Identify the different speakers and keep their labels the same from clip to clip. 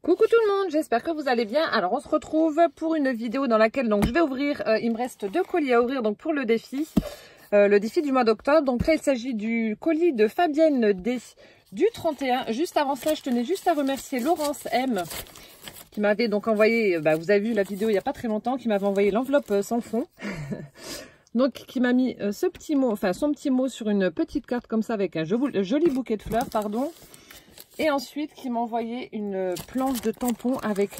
Speaker 1: Coucou tout le monde, j'espère que vous allez bien. Alors on se retrouve pour une vidéo dans laquelle donc je vais ouvrir, il me reste 2 colis à ouvrir donc pour le défi du mois d'octobre. Donc là il s'agit du colis de Fabienne D du 31. Juste avant ça, je tenais juste à remercier Laurence M qui m'avait donc envoyé, vous avez vu la vidéo il n'y a pas très longtemps, qui m'avait envoyé l'enveloppe sans fond. Donc qui m'a mis ce petit mot, enfin son petit mot sur une petite carte comme ça avec un joli bouquet de fleurs, pardon. Et ensuite, qui m'a envoyé une planche de tampons avec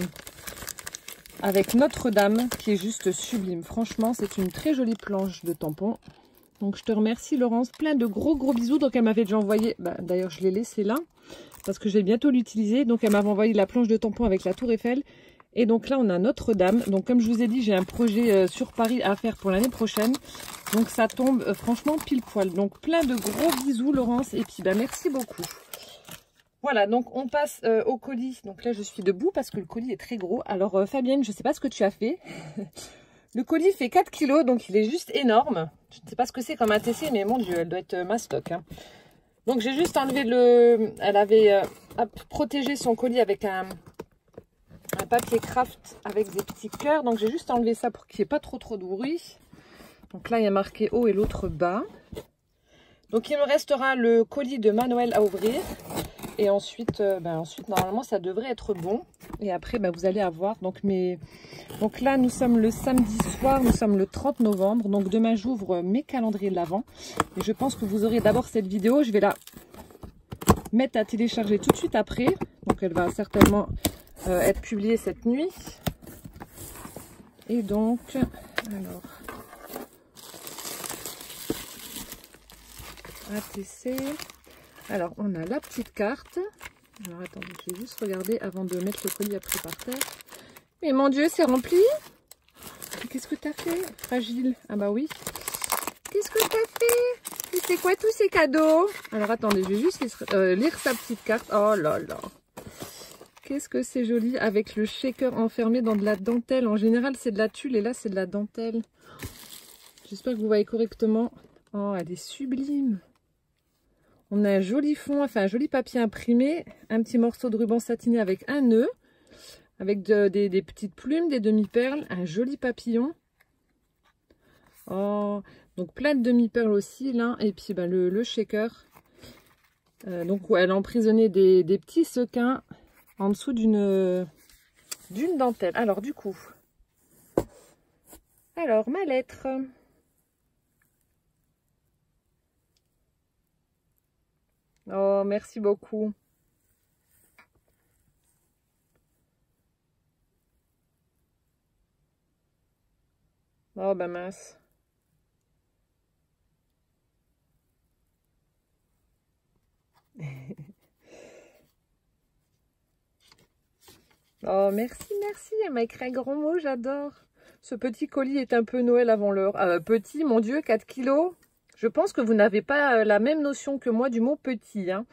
Speaker 1: Notre-Dame, qui est juste sublime. Franchement, c'est une très jolie planche de tampons. Donc, je te remercie, Laurence. Plein de gros bisous. Donc, elle m'avait déjà envoyé... D'ailleurs, je l'ai laissé là, parce que je vais bientôt l'utiliser. Donc, elle m'avait envoyé la planche de tampons avec la Tour Eiffel. Et donc, là, on a Notre-Dame. Donc, comme je vous ai dit, j'ai un projet sur Paris à faire pour l'année prochaine. Donc, ça tombe franchement pile poil. Donc, plein de gros bisous, Laurence. Et puis, merci beaucoup. Voilà, donc on passe au colis. Donc là, je suis debout parce que le colis est très gros. Alors, Fabienne, je ne sais pas ce que tu as fait. Le colis fait 4 kilos, donc il est juste énorme. Je ne sais pas ce que c'est comme un TC, mais mon Dieu, elle doit être mastoc. Hein. Donc, j'ai juste enlevé le... Elle avait protégé son colis avec un papier craft avec des petits cœurs. Donc, j'ai juste enlevé ça pour qu'il n'y ait pas trop de bruit. Donc là, il y a marqué haut et l'autre bas. Donc, il me restera le colis de Manuel à ouvrir. Et ensuite, normalement, ça devrait être bon. Et après, vous allez avoir. Donc là, nous sommes le samedi soir. Nous sommes le 30 novembre. Donc, demain, j'ouvre mes calendriers de l'Avent. Et je pense que vous aurez d'abord cette vidéo. Je vais la mettre à télécharger tout de suite après. Donc, elle va certainement être publiée cette nuit. Et donc, alors... ATC... Alors, on a la petite carte. Alors, attendez, je vais juste regarder avant de mettre le colis après par terre. Mais mon Dieu, c'est rempli. Qu'est-ce que tu as fait? Fragile. Ah bah oui. Qu'est-ce que tu as fait? Et c'est quoi tous ces cadeaux? Alors, attendez, je vais juste lire sa petite carte. Oh là là. Qu'est-ce que c'est joli avec le shaker enfermé dans de la dentelle. En général, c'est de la tulle et là, c'est de la dentelle. J'espère que vous voyez correctement. Oh, elle est sublime. On a un joli fond, enfin un joli papier imprimé, un petit morceau de ruban satiné avec un nœud, avec des petites plumes, des demi-perles, un joli papillon. Oh, donc plein de demi-perles aussi là, et puis le shaker. Donc ouais, elle a emprisonné des petits sequins en dessous d'une dentelle. Alors du coup, ma lettre. Oh, merci beaucoup. Oh, mince. Oh, merci. Elle m'a écrit un grand mot, j'adore. Ce petit colis est un peu Noël avant l'heure. Petit, mon Dieu, 4 kilos. Je pense que vous n'avez pas la même notion que moi du mot petit. Hein.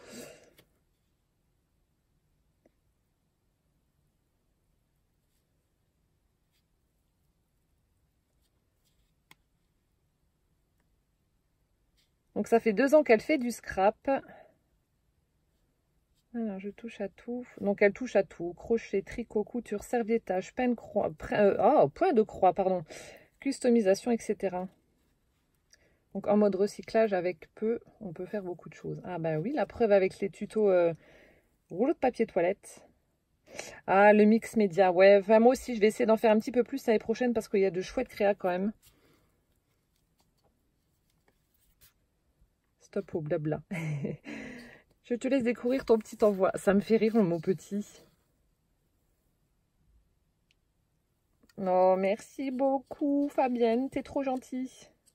Speaker 1: Donc ça fait 2 ans qu'elle fait du scrap. Alors je touche à tout. Donc elle touche à tout. Crochet, tricot, couture, serviettage, peine croix, point de croix, pardon. Customisation, etc. Donc en mode recyclage avec peu, on peut faire beaucoup de choses. Ah bah oui, la preuve avec les tutos rouleau de papier toilette. Ah, le mix média, ouais. Enfin, moi aussi, je vais essayer d'en faire un petit peu plus l'année prochaine parce qu'il y a de chouettes créas quand même. Stop au blabla. Je te laisse découvrir ton petit envoi. Ça me fait rire, mon petit. Oh, merci beaucoup, Fabienne. T'es trop gentille.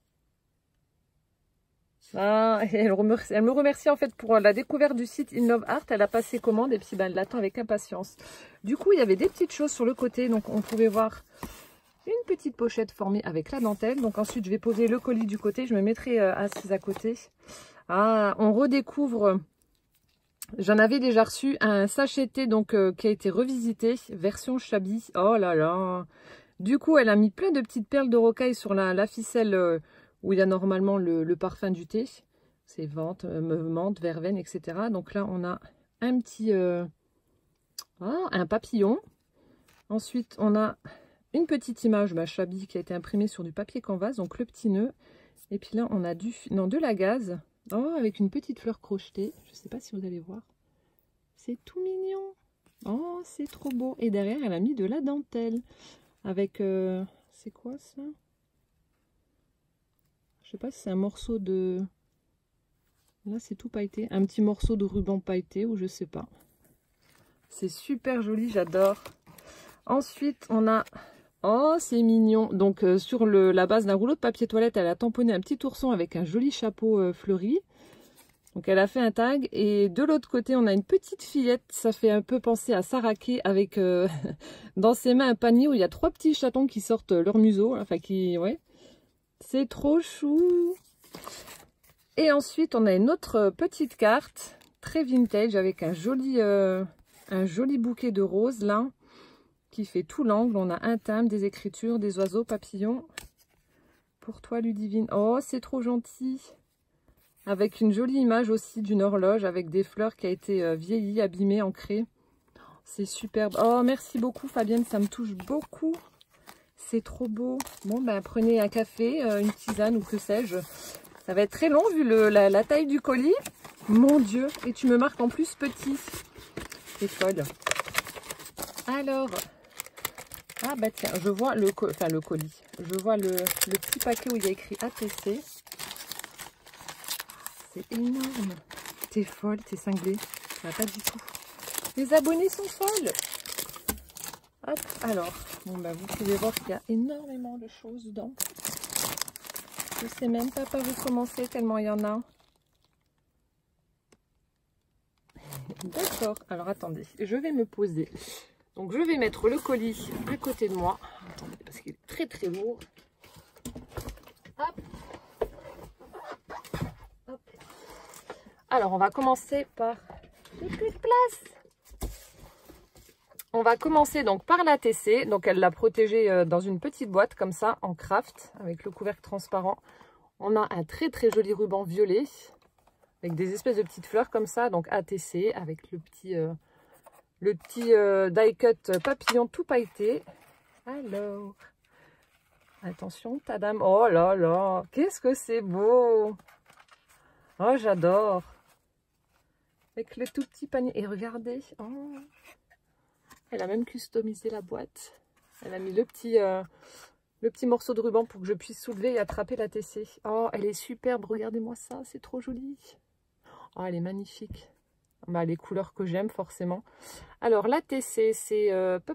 Speaker 1: Ah, elle me remercie en fait pour la découverte du site Innov Art. Elle a passé commande et puis elle l'attend avec impatience. Du coup, il y avait des petites choses sur le côté. Donc, on pouvait voir une petite pochette formée avec la dentelle. Donc, ensuite, je vais poser le colis du côté. Je me mettrai assise à côté. Ah, on redécouvre... J'en avais déjà reçu un sacheté donc qui a été revisité, version Shabby. Oh là là. Du coup, elle a mis plein de petites perles de rocaille sur la ficelle où il y a normalement le parfum du thé. C'est menthe, verveine, etc. Donc là, on a un petit Oh, un papillon. Ensuite, on a une petite image Chabi qui a été imprimée sur du papier canvas, donc le petit nœud. Et puis là, on a de la gaze. Oh, avec une petite fleur crochetée. Je ne sais pas si vous allez voir. C'est tout mignon. Oh, c'est trop beau. Et derrière, elle a mis de la dentelle. Avec... c'est quoi ça? Je sais pas si c'est un morceau de... Là, c'est tout pailleté. Un petit morceau de ruban pailleté ou je sais pas. C'est super joli, j'adore. Ensuite, on a... Oh, c'est mignon. Donc, sur la base d'un rouleau de papier toilette, elle a tamponné un petit ourson avec un joli chapeau fleuri. Donc, elle a fait un tag. Et de l'autre côté, on a une petite fillette. Ça fait un peu penser à Saraké avec dans ses mains un panier où il y a 3 petits chatons qui sortent leur museau. Enfin, ouais. C'est trop chou. Et ensuite, on a une autre petite carte très vintage avec un joli bouquet de roses là qui fait tout l'angle. On a un timbre, des écritures, des oiseaux, papillons. Pour toi, Ludivine. Oh, c'est trop gentil. Avec une jolie image aussi d'une horloge avec des fleurs qui a été vieillie, abîmée, ancrée. C'est superbe. Oh, merci beaucoup, Fabienne. Ça me touche beaucoup. C'est trop beau. Bon, ben, prenez un café, une tisane ou que sais-je. Ça va être très long vu la taille du colis. Mon Dieu. Et tu me marques en plus petit. C'est folle. Alors... Ah bah tiens, je vois le colis. Je vois le petit paquet où il y a écrit ATC. C'est énorme. T'es folle, t'es cinglée. Ça va pas du tout. Les abonnés sont folles. Hop, alors. Bon bah vous pouvez voir qu'il y a énormément de choses dedans. Je sais même pas par où commencer tellement il y en a. D'accord. Alors attendez, je vais me poser. Donc je vais mettre le colis à côté de moi. Attendez, parce qu'il est très très lourd. Hop. Hop. Alors on va commencer par... J'ai plus de place. On va commencer donc par la TC. Donc elle l'a protégée dans une petite boîte comme ça en craft avec le couvercle transparent. On a un très très joli ruban violet avec des espèces de petites fleurs comme ça. Donc ATC avec le petit die cut papillon tout pailleté. Alors, attention, tadam. Oh là là, qu'est-ce que c'est beau. Oh, j'adore. Avec le tout petit panier. Et regardez. Oh. Elle a même customisé la boîte. Elle a mis le petit morceau de ruban pour que je puisse soulever et attraper la TC. Oh, elle est superbe. Regardez-moi ça. C'est trop joli. Oh, elle est magnifique. Bah, les couleurs que j'aime forcément. Alors la TC, c'est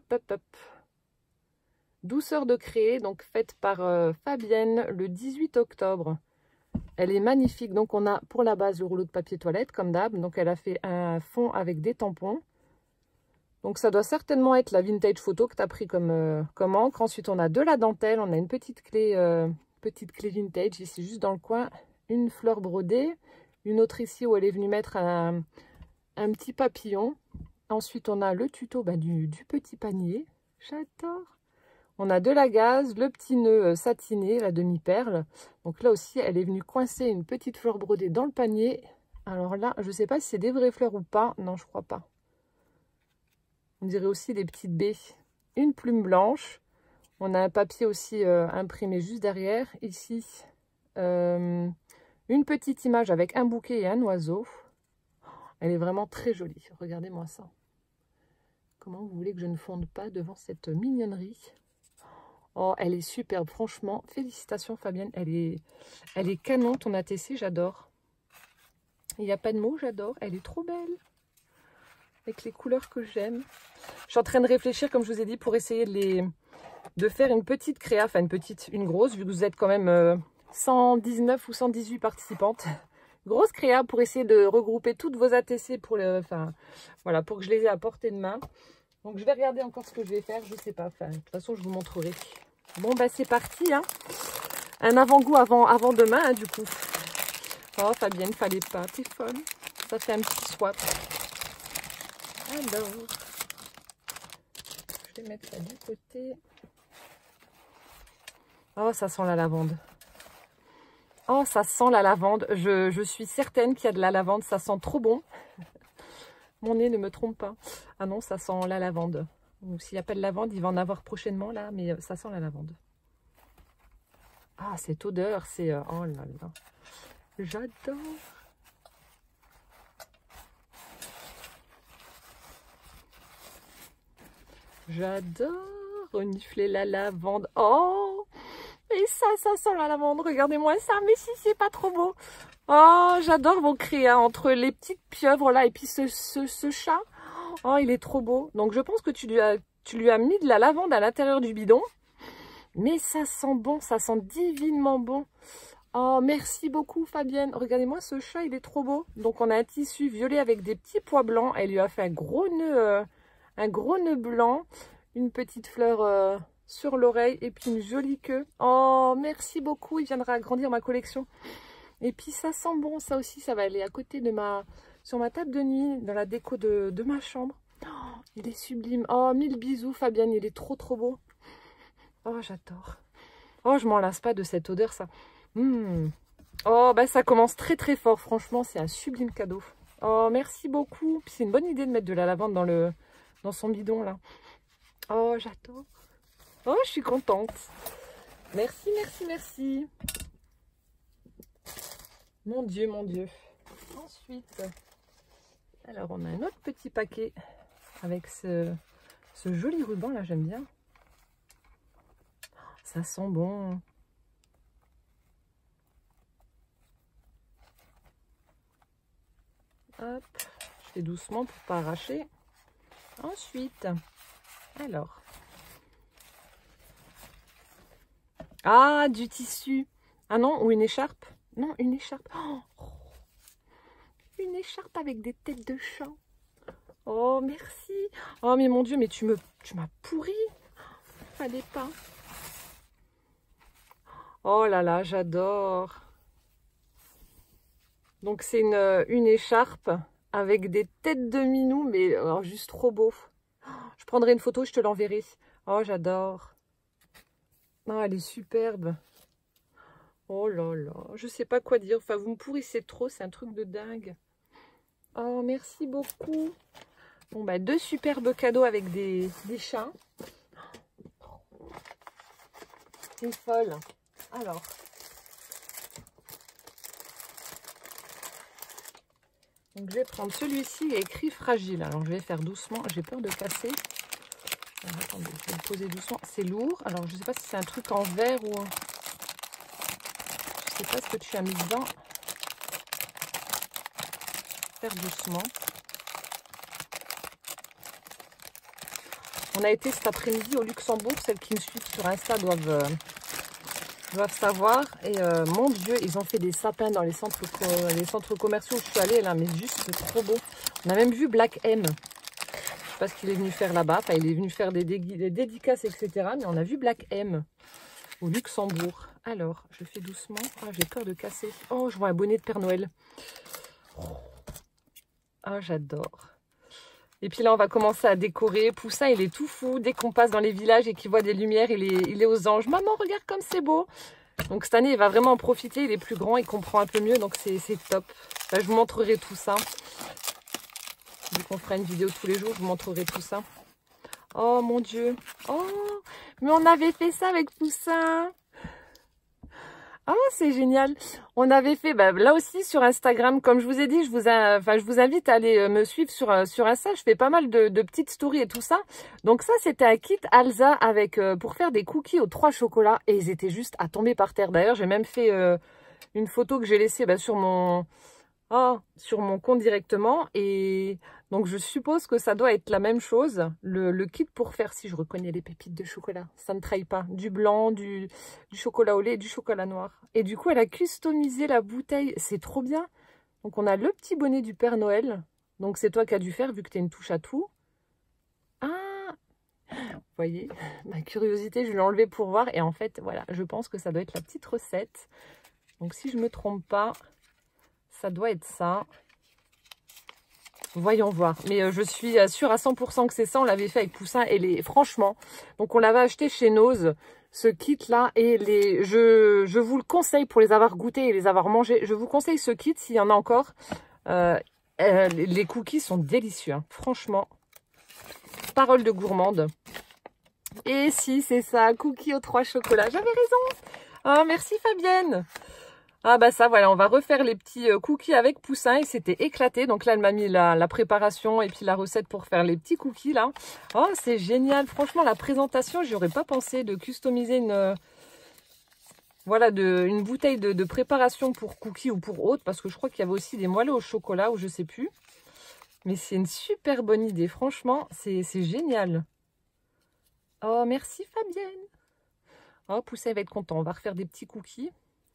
Speaker 1: Douceur de créer, donc faite par Fabienne le 18 octobre. Elle est magnifique. Donc on a pour la base le rouleau de papier toilette comme d'hab. Donc elle a fait un fond avec des tampons. Donc ça doit certainement être la vintage photo que tu as pris comme encre. Ensuite on a de la dentelle, on a une petite clé vintage ici juste dans le coin. Une fleur brodée, une autre ici où elle est venue mettre un petit papillon. Ensuite, on a le tuto du petit panier. J'adore. On a de la gaze, le petit nœud satiné, la demi-perle. Donc là aussi, elle est venue coincer une petite fleur brodée dans le panier. Alors là, je ne sais pas si c'est des vraies fleurs ou pas. Non, je crois pas. On dirait aussi des petites baies. Une plume blanche. On a un papier aussi imprimé juste derrière. Ici, une petite image avec un bouquet et un oiseau. Elle est vraiment très jolie. Regardez-moi ça. Comment vous voulez que je ne fonde pas devant cette mignonnerie? Oh, elle est superbe. Franchement, félicitations Fabienne. Elle est canon ton ATC, j'adore. Il n'y a pas de mots, j'adore. Elle est trop belle. Avec les couleurs que j'aime. Je suis en train de réfléchir, comme je vous ai dit, pour essayer de faire une petite créa. Enfin, une grosse, vu que vous êtes quand même 119 ou 118 participantes. Grosse créa pour essayer de regrouper toutes vos ATC pour voilà, pour que je les ai à portée de main. Donc je vais regarder encore ce que je vais faire, je sais pas. Enfin, de toute façon, je vous montrerai. Bon bah c'est parti, hein. Un avant-goût avant demain, hein, du coup. Oh Fabienne, fallait pas, t'es folle. Ça fait un petit swap. Alors, je vais mettre ça du côté. Oh, ça sent la lavande. Oh, ça sent la lavande. Je suis certaine qu'il y a de la lavande. Ça sent trop bon. Mon nez ne me trompe pas. Ah non, ça sent la lavande. Ou s'il n'y a pas de lavande, il va en avoir prochainement là, mais ça sent la lavande. Ah, cette odeur, c'est... oh là là. J'adore. J'adore renifler la lavande. Oh, et ça sent la lavande. Regardez-moi ça, mais si, c'est pas trop beau. Oh, j'adore vos cris, hein, entre les petites pieuvres là et puis ce chat. Oh, il est trop beau. Donc, je pense que tu lui as mis de la lavande à l'intérieur du bidon. Mais ça sent bon, ça sent divinement bon. Oh, merci beaucoup Fabienne. Regardez-moi ce chat, il est trop beau. Donc, on a un tissu violet avec des petits pois blancs. Elle lui a fait un gros nœud blanc. Une petite fleur sur l'oreille et puis une jolie queue. Oh, merci beaucoup. Il viendra agrandir ma collection. Et puis, ça sent bon. Ça aussi, ça va aller à côté de sur ma table de nuit, dans la déco de ma chambre. Oh, il est sublime. Oh, 1000 bisous Fabienne. Il est trop beau. Oh, j'adore. Oh, je m'en lasse pas de cette odeur, ça. Oh, bah ça commence très fort. Franchement, c'est un sublime cadeau. Oh, merci beaucoup. Puis c'est une bonne idée de mettre de la lavande dans son bidon, là. Oh, j'adore. Oh, je suis contente. Merci, merci, merci. Mon Dieu, mon Dieu. Ensuite, alors, on a un autre petit paquet avec ce joli ruban, là, j'aime bien. Ça sent bon. Hop, je fais doucement pour pas arracher. Ensuite, alors. Ah, du tissu. Ah non, ou une écharpe. Non, une écharpe. Oh, une écharpe avec des têtes de chat. Oh, merci. Oh, mais mon Dieu, mais tu m'as pourri. Fallait pas. Oh là là, j'adore. Donc, c'est une écharpe avec des têtes de minou, mais juste trop beau. Je prendrai une photo, je te l'enverrai. Oh, j'adore. Oh, elle est superbe. Oh là là, je sais pas quoi dire. Enfin, vous me pourrissez trop, c'est un truc de dingue. Oh, merci beaucoup. Bon, bah, 2 superbes cadeaux avec des chats. C'est folle. Alors. Donc, je vais prendre celui-ci, il est écrit fragile. Alors, je vais faire doucement. J'ai peur de casser. Alors, attendez, je vais le poser doucement. C'est lourd. Alors, je sais pas si c'est un truc en verre ou... Je sais pas ce que tu as mis dedans. Faire doucement. On a été cet après-midi au Luxembourg. Celles qui me suivent sur Insta doivent savoir. Et mon Dieu, ils ont fait des sapins dans les centres commerciaux où je suis allée là, mais juste trop beau. On a même vu Black M. Je sais pas ce qu'il est venu faire là-bas. Enfin, il est venu faire des dédicaces, etc. Mais on a vu Black M au Luxembourg. Alors, je fais doucement. Oh, j'ai peur de casser. Oh, je vois un bonnet de Père Noël. Oh, j'adore. Et puis là, on va commencer à décorer. Poussin, il est tout fou. Dès qu'on passe dans les villages et qu'il voit des lumières, il est aux anges. Maman, regarde comme c'est beau. Donc cette année, il va vraiment en profiter. Il est plus grand, il comprend un peu mieux. Donc c'est top. Enfin, je vous montrerai tout ça. Vu qu'on fera une vidéo tous les jours, je vous montrerai tout ça. Oh mon Dieu. Oh, mais on avait fait ça avec Poussin. Ah, c'est génial. On avait fait, là aussi sur Instagram, comme je vous ai dit, je vous invite à aller me suivre sur Insta. Je fais pas mal de petites stories et tout ça. Donc ça, c'était un kit Alza avec pour faire des cookies aux 3 chocolats. Et ils étaient juste à tomber par terre. D'ailleurs, j'ai même fait une photo que j'ai laissée sur mon compte directement. Et donc, je suppose que ça doit être la même chose. Le kit pour faire, si je reconnais les pépites de chocolat, ça ne trahit pas. Du blanc, du chocolat au lait et du chocolat noir. Et du coup, elle a customisé la bouteille. C'est trop bien. Donc, on a le petit bonnet du Père Noël. Donc, c'est toi qui as dû faire, vu que tu as une touche à tout. Ah, vous voyez, ma curiosité, je l'ai enlevée pour voir. Et en fait, voilà, je pense que ça doit être la petite recette. Donc, si je ne me trompe pas, ça doit être ça. Voyons voir. Mais je suis sûre à 100% que c'est ça. On l'avait fait avec Poussin. Et franchement, donc on l'avait acheté chez Nose, ce kit-là. Et je vous le conseille pour les avoir goûtés et les avoir mangés. Je vous conseille ce kit s'il y en a encore. Les cookies sont délicieux, hein. Franchement. Parole de gourmande. Et si, c'est ça, cookies aux 3 chocolats. J'avais raison. Oh, merci Fabienne. Ah bah ça, voilà, on va refaire les petits cookies avec Poussin. Il s'était éclaté. Donc là, elle m'a mis la préparation et puis la recette pour faire les petits cookies, là. Oh, c'est génial. Franchement, la présentation, j'y aurais pas pensé de customiser voilà, une bouteille de préparation pour cookies ou pour autre. Parce que je crois qu'il y avait aussi des moelleux au chocolat ou je sais plus. Mais c'est une super bonne idée. Franchement, c'est génial. Oh, merci Fabienne. Oh, Poussin va être content. On va refaire des petits cookies.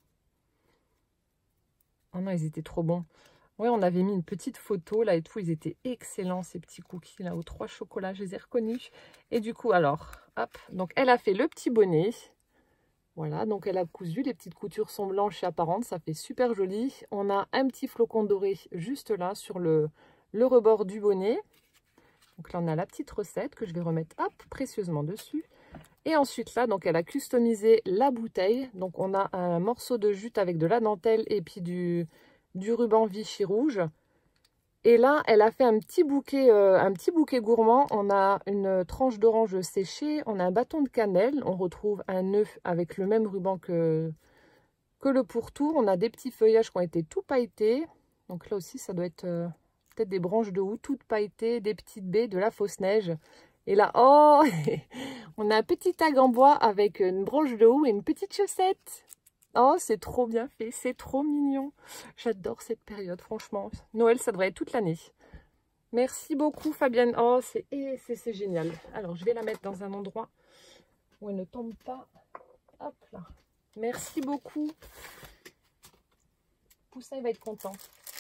Speaker 1: Oh non, ils étaient trop bons. Ouais, on avait mis une petite photo là et tout. Ils étaient excellents, ces petits cookies là aux 3 chocolats. Je les ai reconnus. Et du coup, alors, hop. Donc, elle a fait le petit bonnet. Voilà, donc elle a cousu. Les petites coutures sont blanches et apparentes. Ça fait super joli. On a un petit flocon doré juste là sur le rebord du bonnet. Donc là, on a la petite recette que je vais remettre, hop, précieusement dessus. Et ensuite, là, donc elle a customisé la bouteille. Donc, on a un morceau de jute avec de la dentelle et puis du ruban Vichy rouge. Et là, elle a fait un petit bouquet gourmand. On a une tranche d'orange séchée, on a un bâton de cannelle. On retrouve un œuf avec le même ruban que le pourtour. On a des petits feuillages qui ont été tout pailletés. Donc là aussi, ça doit être peut-être des branches de houx toutes pailletées, des petites baies, de la fausse neige. Et là, oh, on a un petit tag en bois avec une branche de houx et une petite chaussette. Oh, c'est trop bien fait, c'est trop mignon. J'adore cette période, franchement. Noël, ça devrait être toute l'année. Merci beaucoup, Fabienne. Oh, c'est génial. Alors, je vais la mettre dans un endroit où elle ne tombe pas. Hop là. Merci beaucoup. Poussin, il va être content.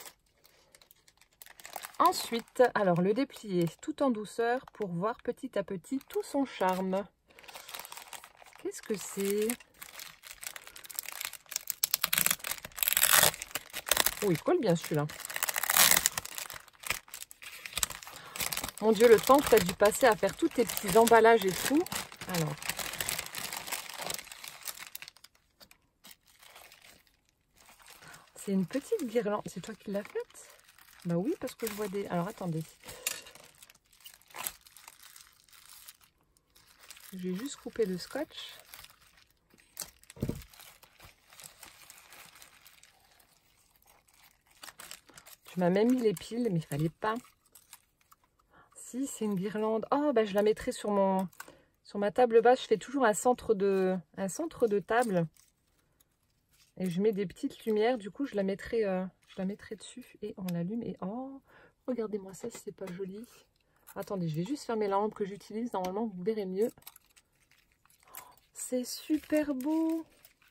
Speaker 1: Ensuite, alors le déplier tout en douceur pour voir petit à petit tout son charme. Qu'est-ce que c'est? Oh, il colle bien celui-là. Mon Dieu, le temps que tu as dû passer à faire tous tes petits emballages et tout. Alors. C'est une petite guirlande. C'est toi qui l'as faite? Bah oui, parce que je vois des... Alors, attendez. Je vais juste couper le scotch. Tu m'as même mis les piles, mais il fallait pas. Si, c'est une guirlande. Oh, bah je la mettrai sur ma table basse. Je fais toujours un centre de table. Et je mets des petites lumières. Du coup, je la mettrai dessus. Et on l'allume. Et oh, regardez-moi ça, si c'est pas joli. Attendez, je vais juste fermer la lampe que j'utilise. Normalement, vous verrez mieux. C'est super beau.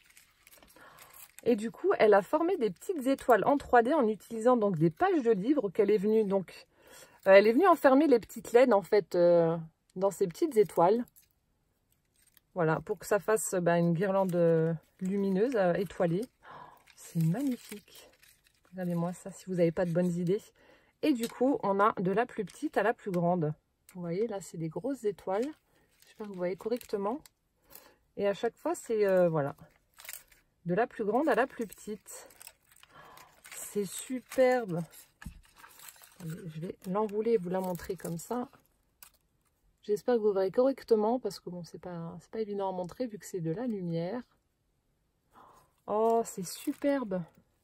Speaker 1: Et du coup, elle a formé des petites étoiles en 3D en utilisant donc des pages de livres qu'elle est venue donc... elle est venue enfermer les petites LED en fait dans ces petites étoiles. Voilà, pour que ça fasse une guirlande lumineuse, étoilée. C'est magnifique. Regardez-moi ça si vous n'avez pas de bonnes idées. Et du coup, on a de la plus petite à la plus grande. Vous voyez, là, c'est des grosses étoiles. J'espère que vous voyez correctement. Et à chaque fois, c'est voilà, de la plus grande à la plus petite. C'est superbe. Je vais l'enrouler et vous la montrer comme ça. J'espère que vous verrez correctement parce que bon, c'est pas évident à montrer vu que c'est de la lumière. Oh, c'est superbe.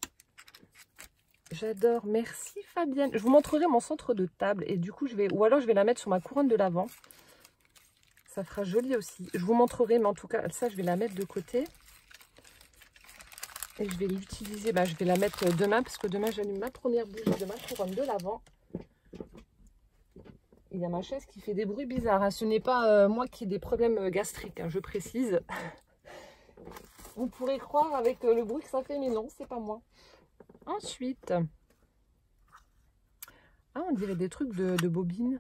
Speaker 1: J'adore. Merci Fabienne. Je vous montrerai mon centre de table et du coup, ou alors je vais la mettre sur ma couronne de l'Avent. Ça fera joli aussi. Je vous montrerai, mais en tout cas, ça, je vais la mettre de côté. Et je vais l'utiliser, je vais la mettre demain, parce que demain, j'allume ma première bougie de ma couronne de l'Avent. Il y a ma chaise qui fait des bruits bizarres. Hein. Ce n'est pas moi qui ai des problèmes gastriques, hein, je précise. Vous pourrez croire avec le bruit que ça fait, mais non, c'est pas moi. Ensuite, on dirait des trucs de bobine.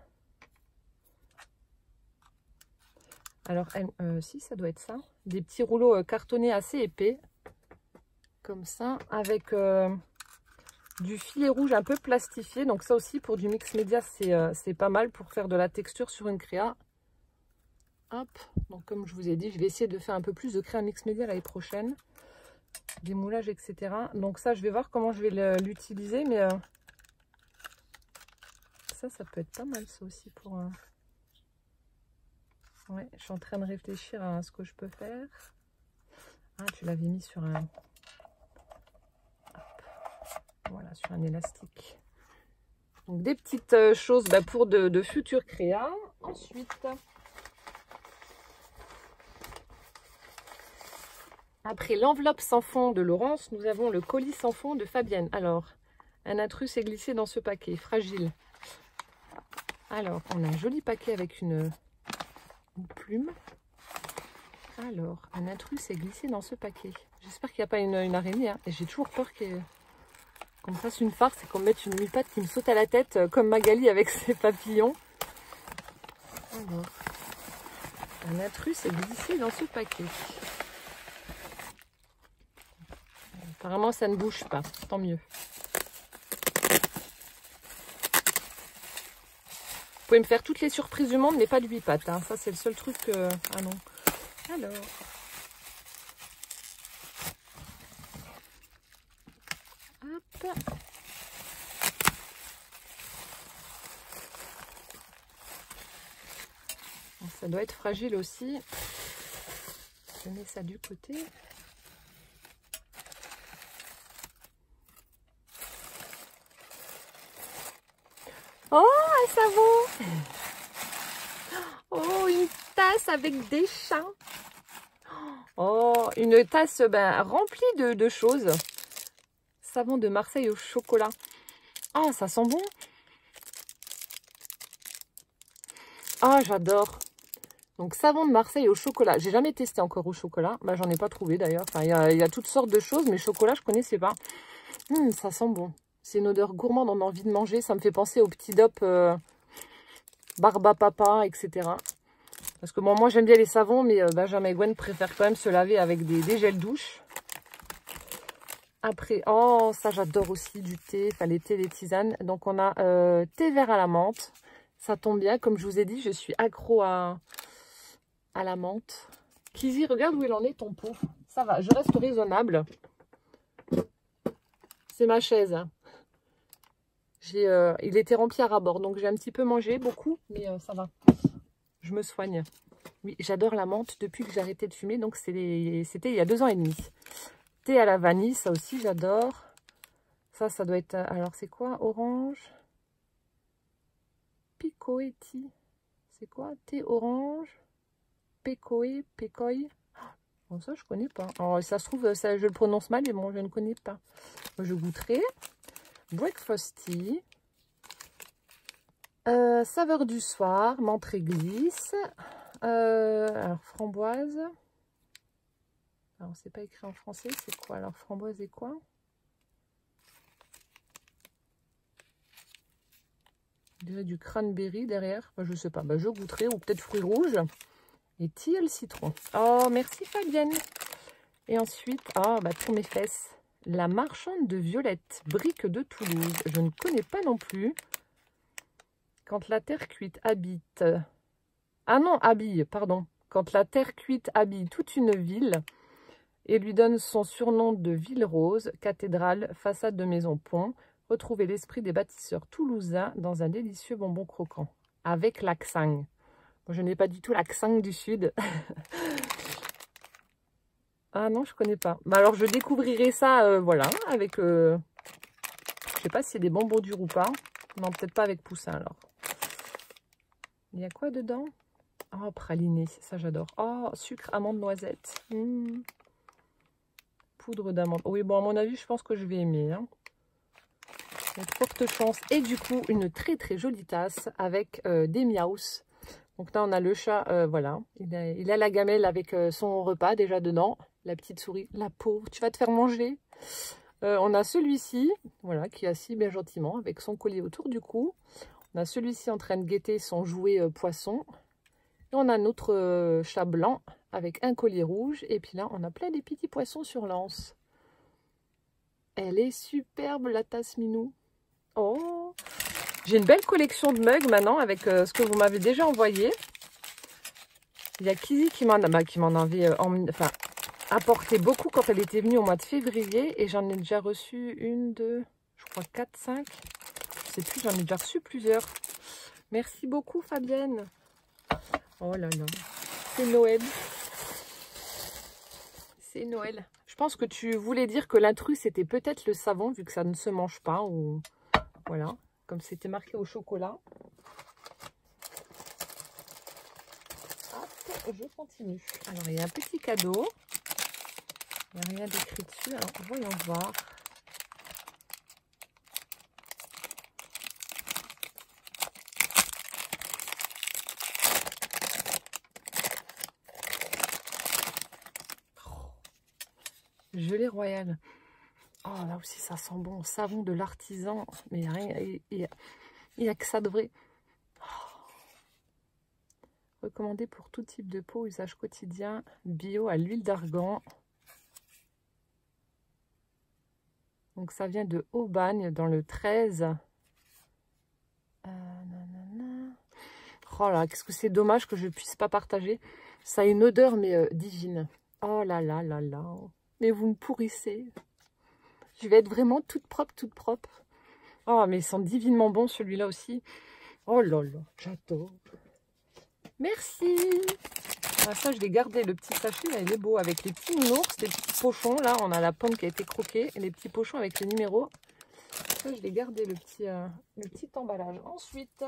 Speaker 1: Alors, si, ça doit être ça. Des petits rouleaux cartonnés assez épais. Comme ça, avec du filet rouge un peu plastifié. Donc ça aussi, pour du mix média, c'est pas mal pour faire de la texture sur une créa. Hop, donc comme je vous ai dit, je vais essayer de faire un peu plus de créa mix média l'année prochaine. Des moulages, etc. Donc ça, je vais voir comment je vais l'utiliser. Mais ça peut être pas mal ça aussi pour... Ouais, je suis en train de réfléchir à ce que je peux faire. Ah, tu l'avais mis sur un... Hop. Voilà, sur un élastique. Donc des petites choses pour de futurs créas. Ensuite, après l'enveloppe sans fond de Laurence, nous avons le colis sans fond de Fabienne. Alors, un intrus est glissé dans ce paquet, fragile. Alors, on a un joli paquet avec une plume. Alors, un intrus est glissé dans ce paquet. J'espère qu'il n'y a pas une araignée. Hein. Et j'ai toujours peur qu'on me fasse une farce et qu'on me mette une mille-pattes qui me saute à la tête, comme Magali avec ses papillons. Alors, un intrus est glissé dans ce paquet. Apparemment, ça ne bouge pas. Tant mieux. Vous pouvez me faire toutes les surprises du monde, mais pas de 8 pattes. Hein. Ça, c'est le seul truc que... Ah non. Alors... Hop. Bon, ça doit être fragile aussi. Je mets ça du côté. Oh, un savon! Oh, une tasse avec des chats! Oh, une tasse remplie de choses. Savon de Marseille au chocolat. Ah, ça sent bon! Ah, j'adore! Donc, savon de Marseille au chocolat. J'ai jamais testé encore au chocolat. Bah, j'en ai pas trouvé d'ailleurs. Enfin, il y a toutes sortes de choses, mais chocolat, je connaissais pas. Ça sent bon. C'est une odeur gourmande, on a envie de manger. Ça me fait penser au petit dop Barba Papa, etc. Parce que bon, moi j'aime bien les savons, mais Benjamin et Gwen préfèrent quand même se laver avec des gels douche. Après, oh, ça j'adore aussi du thé, enfin les thés, les tisanes. Donc on a thé vert à la menthe. Ça tombe bien, comme je vous ai dit, je suis accro à la menthe. Kizzy, regarde où il en est ton pot. Ça va, je reste raisonnable. C'est ma chaise. Hein. Il était rempli à ras-bord, donc j'ai un petit peu mangé, beaucoup, mais ça va. Je me soigne. Oui, j'adore la menthe depuis que j'ai arrêté de fumer, donc c'était il y a 2 ans et demi. Thé à la vanille, ça aussi j'adore. Ça doit être... Alors c'est quoi? Orange. Picoetti. C'est quoi? Thé orange. Pecoe, Pekoi. Bon, ça je connais pas. Alors, ça se trouve, ça, je le prononce mal, mais bon, je ne connais pas. Je goûterai. Breakfast tea. Saveur du soir, menthe réglisse. Alors, framboise. Alors, c'est pas écrit en français, c'est quoi? Alors, framboise et quoi? Je dirais du cranberry derrière. Bah, je sais pas, bah, je goûterai, ou peut-être fruits rouges. Et tilleul citron. Oh, merci Fabienne. Et ensuite, pour mes fesses. La marchande de violettes, brique de Toulouse. Je ne connais pas non plus. Quand la terre cuite habite... Ah non, habille, pardon. Quand la terre cuite habille toute une ville et lui donne son surnom de ville rose, cathédrale, façade de maison pont, retrouvez l'esprit des bâtisseurs toulousains dans un délicieux bonbon croquant. Avec l'accent. Moi, je n'ai pas du tout l'accent du sud. Ah non, je connais pas. Bah alors, je découvrirai ça, voilà, avec... je sais pas si c'est des bonbons durs ou pas. Non, peut-être pas avec poussin, alors. Il y a quoi dedans? Oh, praliné, ça j'adore. Oh, sucre, amande, noisette. Poudre d'amande. Oui, bon, à mon avis, je pense que je vais aimer. Hein. Il y a de fortes chances. Et du coup, une très très jolie tasse avec des miaus. Donc là, on a le chat, voilà. Il a la gamelle avec son repas déjà dedans. La petite souris, la pauvre, tu vas te faire manger. On a celui-ci, voilà, qui est assis bien gentiment avec son collier autour du cou. On a celui-ci en train de guetter son jouet poisson. Et on a notre chat blanc avec un collier rouge. Et puis là, on a plein de petits poissons sur l'anse. Elle est superbe, la tasse Minou. Oh, j'ai une belle collection de mugs maintenant avec ce que vous m'avez déjà envoyé. Il y a Kizzy qui m'en avait apporté beaucoup quand elle était venue au mois de février. Et j'en ai déjà reçu 1, 2, je crois 4, 5. Je sais plus, j'en ai déjà reçu plusieurs. Merci beaucoup Fabienne. Oh là là, c'est Noël. C'est Noël. Je pense que tu voulais dire que l'intrus c'était peut-être le savon vu que ça ne se mange pas. Ou voilà, comme c'était marqué au chocolat. Hop, je continue. Alors il y a un petit cadeau. Il n'y a rien d'écrit dessus. Alors voyons voir. Gelée royale. Oh, là aussi, ça sent bon. Savon de l'artisan. Mais il n'y a rien. Il y a que ça de vrai. Oh. Recommandé pour tout type de peau, usage quotidien, bio à l'huile d'argan. Donc, ça vient de Aubagne, dans le 13. Oh là, qu'est-ce que c'est dommage que je ne puisse pas partager. Ça a une odeur, mais divine. Oh là là là là. Mais vous me pourrissez. Je vais être vraiment toute propre, toute propre. Oh, mais il sent divinement bon celui-là aussi. Oh là là, j'adore. Merci. Ah, ça, je vais garder le petit sachet. Là, il est beau avec les petits nounours, les petits pochons. Là, on a la pomme qui a été croquée et les petits pochons avec le numéro. Ça, je vais garder le petit emballage. Ensuite,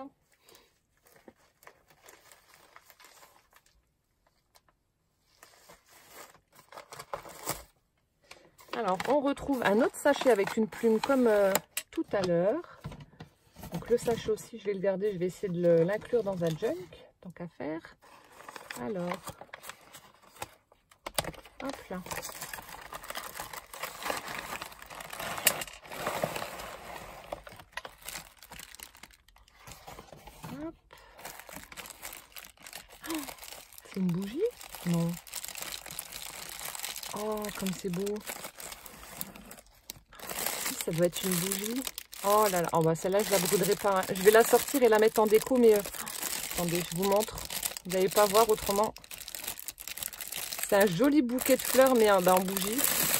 Speaker 1: alors, on retrouve un autre sachet avec une plume comme tout à l'heure. Donc, le sachet aussi, je vais le garder. Je vais essayer de l'inclure dans un junk, tant qu'à faire. Alors, hop là. Hop. Oh, c'est une bougie? Non. Oh, comme c'est beau. Ça doit être une bougie. Oh là là. Oh, bah celle-là, je la brûlerai pas. Je vais la sortir et la mettre en déco, mais attendez, je vous montre. Vous n'allez pas voir autrement. C'est un joli bouquet de fleurs, mais en bougie.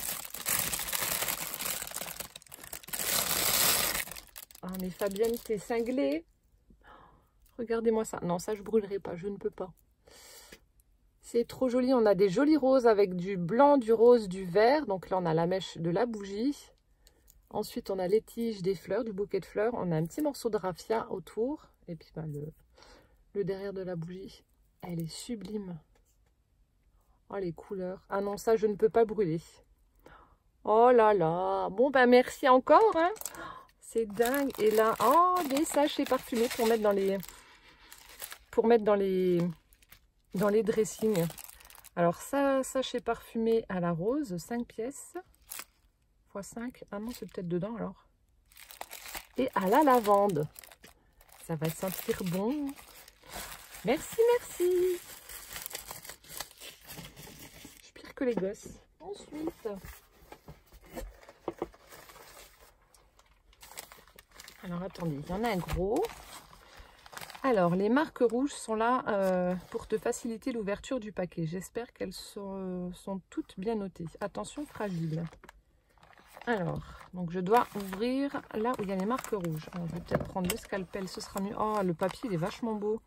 Speaker 1: Ah, mais Fabienne, t'es cinglée. Regardez-moi ça. Non, ça, je brûlerai pas. Je ne peux pas. C'est trop joli. On a des jolis roses avec du blanc, du rose, du vert. Donc là, on a la mèche de la bougie. Ensuite, on a les tiges des fleurs, du bouquet de fleurs. On a un petit morceau de raffia autour. Et puis, bah, le derrière de la bougie. Elle est sublime. Oh, les couleurs. Ah non, ça, je ne peux pas brûler. Oh là là. Bon, ben, merci encore. Hein. C'est dingue. Et là, oh, des sachets parfumés pour mettre dans les... dans les dressings. Alors, ça, sachet parfumé à la rose, 5 pièces. x 5. Ah non, c'est peut-être dedans alors. Et à la lavande. Ça va sentir bon. Merci, merci. Je suis pire que les gosses. Ensuite. Alors, attendez, il y en a un gros. Alors, les marques rouges sont là pour te faciliter l'ouverture du paquet. J'espère qu'elles sont toutes bien notées. Attention, fragile. Alors, donc je dois ouvrir là où il y a les marques rouges. Alors, je vais peut-être prendre le scalpel, ce sera mieux. Oh, le papier, il est vachement beau.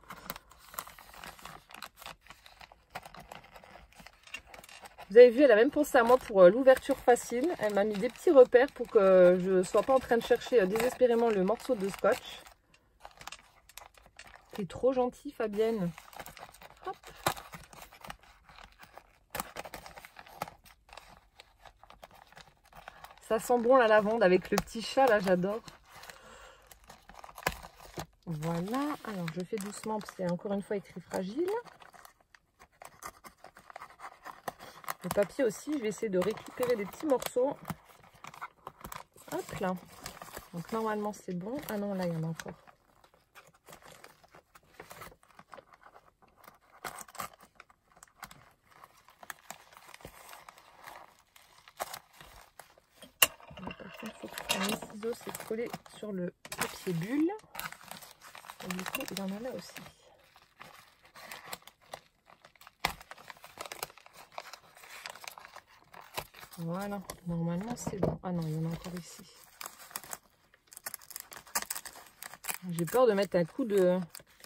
Speaker 1: Vous avez vu, elle a même pensé à moi pour l'ouverture facile. Elle m'a mis des petits repères pour que je ne sois pas en train de chercher désespérément le morceau de scotch. T'es trop gentille, Fabienne. Hop. Ça sent bon la lavande avec le petit chat, là, j'adore. Voilà. Alors, je fais doucement parce qu'il y a encore une fois écrit fragile. Le papier aussi, je vais essayer de récupérer des petits morceaux. Hop là. Donc, normalement, c'est bon. Ah non, là, il y en a encore. Mes ciseaux, c'est collé sur le papier bulle. Et du coup, il y en a là aussi. Voilà, normalement c'est bon. Ah non, il y en a encore ici. J'ai peur de mettre un coup de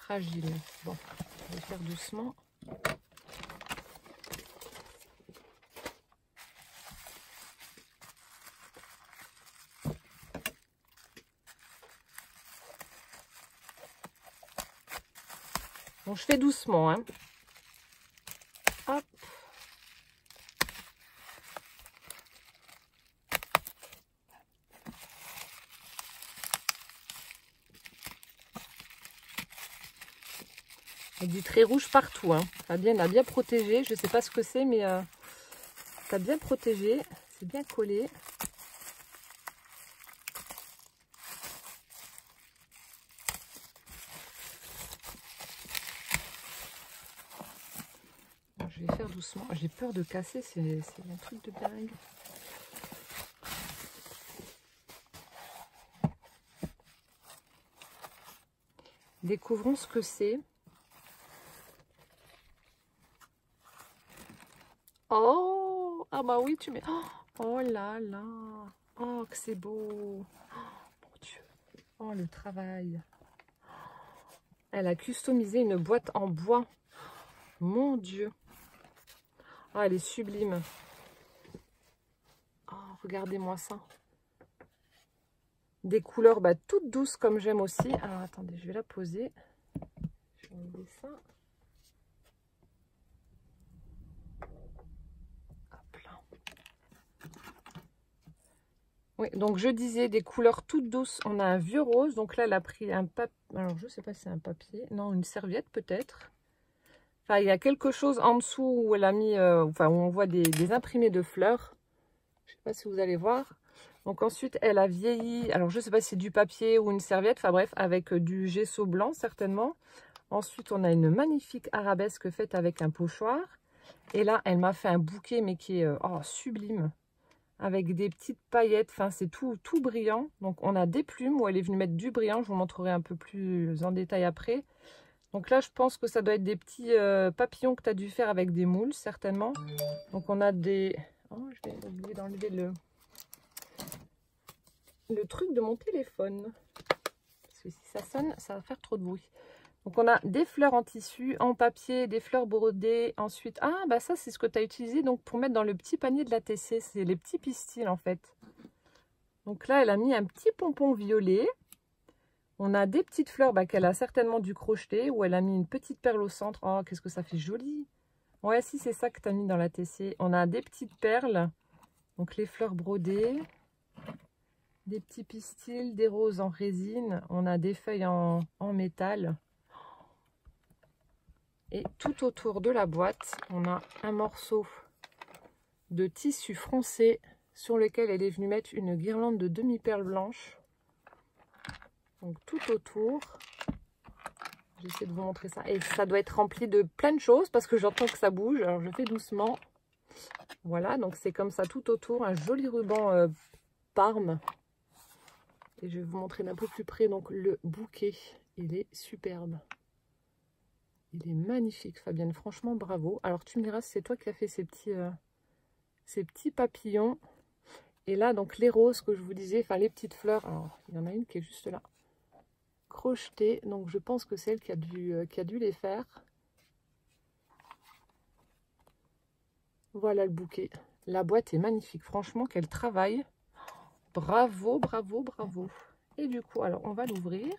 Speaker 1: fragile. Bon, je vais faire doucement. Bon, je fais doucement, hein. Hop. Il y a du trait rouge partout, hein. Ça a bien protégé. Je ne sais pas ce que c'est, mais ça a bien protégé. C'est bien collé. Bon, je vais faire doucement. J'ai peur de casser, c'est un truc de dingue. Découvrons ce que c'est. Oh, ah bah oui, tu mets... Oh là là. Oh, que c'est beau. Oh, mon Dieu. Oh, le travail. Elle a customisé une boîte en bois. Mon Dieu. Oh, elle est sublime. Oh, regardez-moi ça. Des couleurs toutes douces comme j'aime aussi. Alors, attendez, je vais la poser. Je vais enlever ça. Oui, donc je disais des couleurs toutes douces. On a un vieux rose. Donc là, elle a pris un papier. Alors, je ne sais pas si c'est un papier. Non, une serviette peut-être. Enfin, il y a quelque chose en dessous où elle a mis... enfin, où on voit des imprimés de fleurs. Je ne sais pas si vous allez voir. Donc ensuite, elle a vieilli. Alors, je ne sais pas si c'est du papier ou une serviette. Enfin bref, avec du gesso blanc certainement. Ensuite, on a une magnifique arabesque faite avec un pochoir. Et là, elle m'a fait un bouquet, mais qui est sublime. Avec des petites paillettes, enfin c'est tout brillant. Donc on a des plumes où elle est venue mettre du brillant, je vous montrerai un peu plus en détail après. Donc là je pense que ça doit être des petits papillons que tu as dû faire avec des moules certainement. Donc on a des... Oh, je vais oublier d'enlever le truc de mon téléphone. Parce que si ça sonne, ça va faire trop de bruit. Donc on a des fleurs en tissu, en papier, des fleurs brodées. Ensuite, ah bah ça c'est ce que tu as utilisé donc pour mettre dans le petit panier de la TC. C'est les petits pistils en fait. Donc là elle a mis un petit pompon violet. On a des petites fleurs qu'elle a certainement dû crocheter. Ou elle a mis une petite perle au centre. Oh qu'est-ce que ça fait joli. Ouais si c'est ça que tu as mis dans la TC. On a des petites perles. Donc les fleurs brodées. Des petits pistils, des roses en résine. On a des feuilles en métal. Et tout autour de la boîte, on a un morceau de tissu froncé sur lequel elle est venue mettre une guirlande de demi-perles blanches. Donc tout autour, j'essaie de vous montrer ça. Et ça doit être rempli de plein de choses parce que j'entends que ça bouge. Alors je fais doucement. Voilà, donc c'est comme ça tout autour, un joli ruban Parme. Et je vais vous montrer d'un peu plus près donc le bouquet. Il est superbe. Il est magnifique, Fabienne. Franchement, bravo. Alors, tu me diras si c'est toi qui as fait ces petits papillons. Et là, donc, les roses que je vous disais, enfin, les petites fleurs. Alors, il y en a une qui est juste là. Crochetée. Donc, je pense que c'est elle qui a dû les faire. Voilà le bouquet. La boîte est magnifique. Franchement, quel travail. Bravo, bravo, bravo. Et du coup, alors, on va l'ouvrir.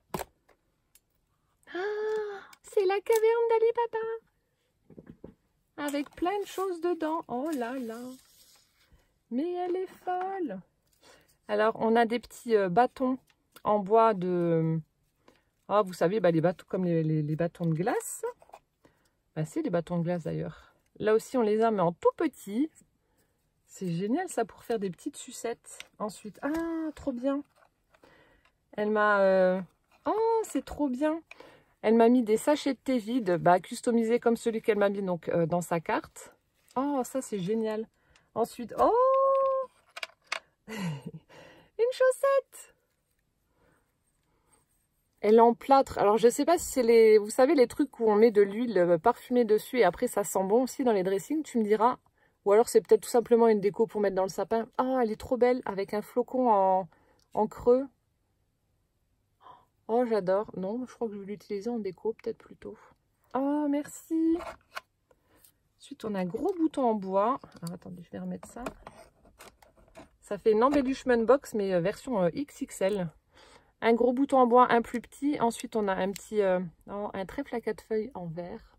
Speaker 1: C'est la caverne d'Ali Baba. Avec plein de choses dedans. Oh là là. Mais elle est folle. Alors, on a des petits bâtons en bois de... Ah, vous savez, les bâtons comme les bâtons de glace. C'est des bâtons de glace d'ailleurs. Là aussi, on les a, mais en tout petit. C'est génial ça pour faire des petites sucettes. Ensuite, ah, trop bien. Elle m'a... Oh, c'est trop bien. Elle m'a mis des sachets de thé vides, customisés comme celui qu'elle m'a mis donc, dans sa carte. Oh, ça c'est génial. Ensuite, oh une chaussette. Elle est en plâtre. Alors, je ne sais pas si c'est les... Vous savez, les trucs où on met de l'huile parfumée dessus et après ça sent bon aussi dans les dressings, tu me diras. Ou alors c'est peut-être tout simplement une déco pour mettre dans le sapin. Ah, elle est trop belle avec un flocon en creux. Oh, j'adore. Non, je crois que je vais l'utiliser en déco, peut-être plutôt. Oh, merci. Ensuite, on a un gros bouton en bois. Alors, attendez, je vais remettre ça. Ça fait une embellishment box, mais version XXL. Un gros bouton en bois, un plus petit. Ensuite, on a un petit, un trèfle à 4 feuilles en verre.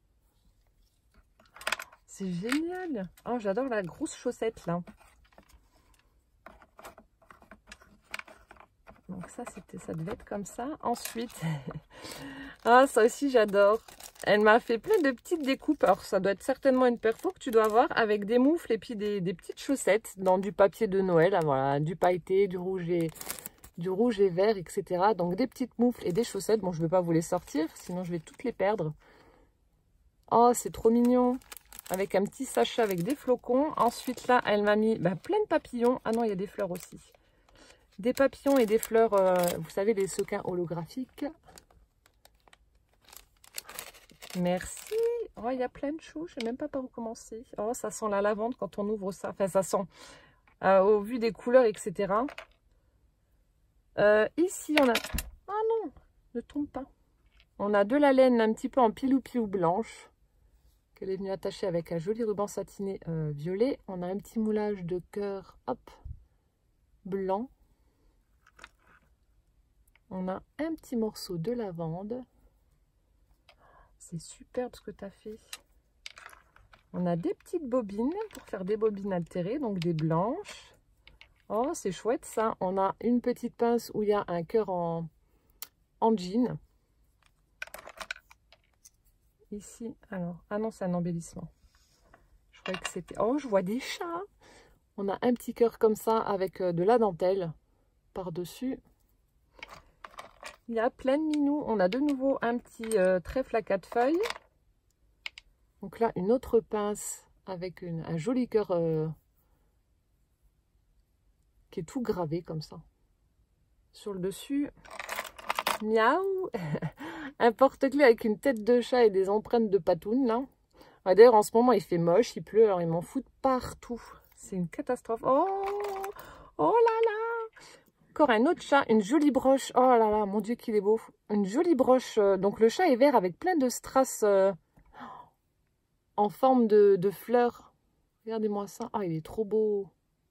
Speaker 1: C'est génial. Oh, j'adore la grosse chaussette, là. Donc ça, ça devait être comme ça. Ensuite, ah, ça aussi, j'adore. Elle m'a fait plein de petites découpes. Alors, ça doit être certainement une perfo que tu dois avoir avec des moufles et puis des petites chaussettes dans du papier de Noël. Voilà, du pailleté, du rouge et vert, etc. Donc, des petites moufles et des chaussettes. Bon, je ne vais pas vous les sortir, sinon je vais toutes les perdre. Oh, c'est trop mignon. Avec un petit sachet avec des flocons. Ensuite, là, elle m'a mis plein de papillons. Ah non, il y a des fleurs aussi. Des papillons et des fleurs, vous savez, les sequins holographiques. Merci. Oh, il y a plein de choses. Je ne sais même pas par où commencer. Oh, ça sent la lavande quand on ouvre ça. Enfin, ça sent au vu des couleurs, etc. Ici, on a... Ah non, ne tombe pas. On a de la laine un petit peu en pilou-pilou blanche. Qu'elle est venue attacher avec un joli ruban satiné violet. On a un petit moulage de cœur, hop, blanc. On a un petit morceau de lavande. C'est superbe ce que tu as fait. On a des petites bobines pour faire des bobines altérées, donc des blanches. Oh, c'est chouette ça. On a une petite pince où il y a un cœur en jean. Ici, alors, ah non, c'est un embellissement. Je croyais que c'était... Oh, je vois des chats. On a un petit cœur comme ça avec de la dentelle par-dessus. Il y a plein de minous. On a de nouveau un petit trèfle à 4 feuilles. Donc là, une autre pince avec un joli cœur qui est tout gravé comme ça. Sur le dessus, miaou. Un porte-clés avec une tête de chat et des empreintes de patoune là. D'ailleurs, en ce moment, il fait moche, il pleut, alors ils m'en foutent partout. C'est une catastrophe. Oh, oh là là. Encore un autre chat, une jolie broche. Oh là là, mon Dieu qu'il est beau. Une jolie broche. Donc le chat est vert avec plein de strass en forme de fleurs. Regardez-moi ça. Ah, il est trop beau.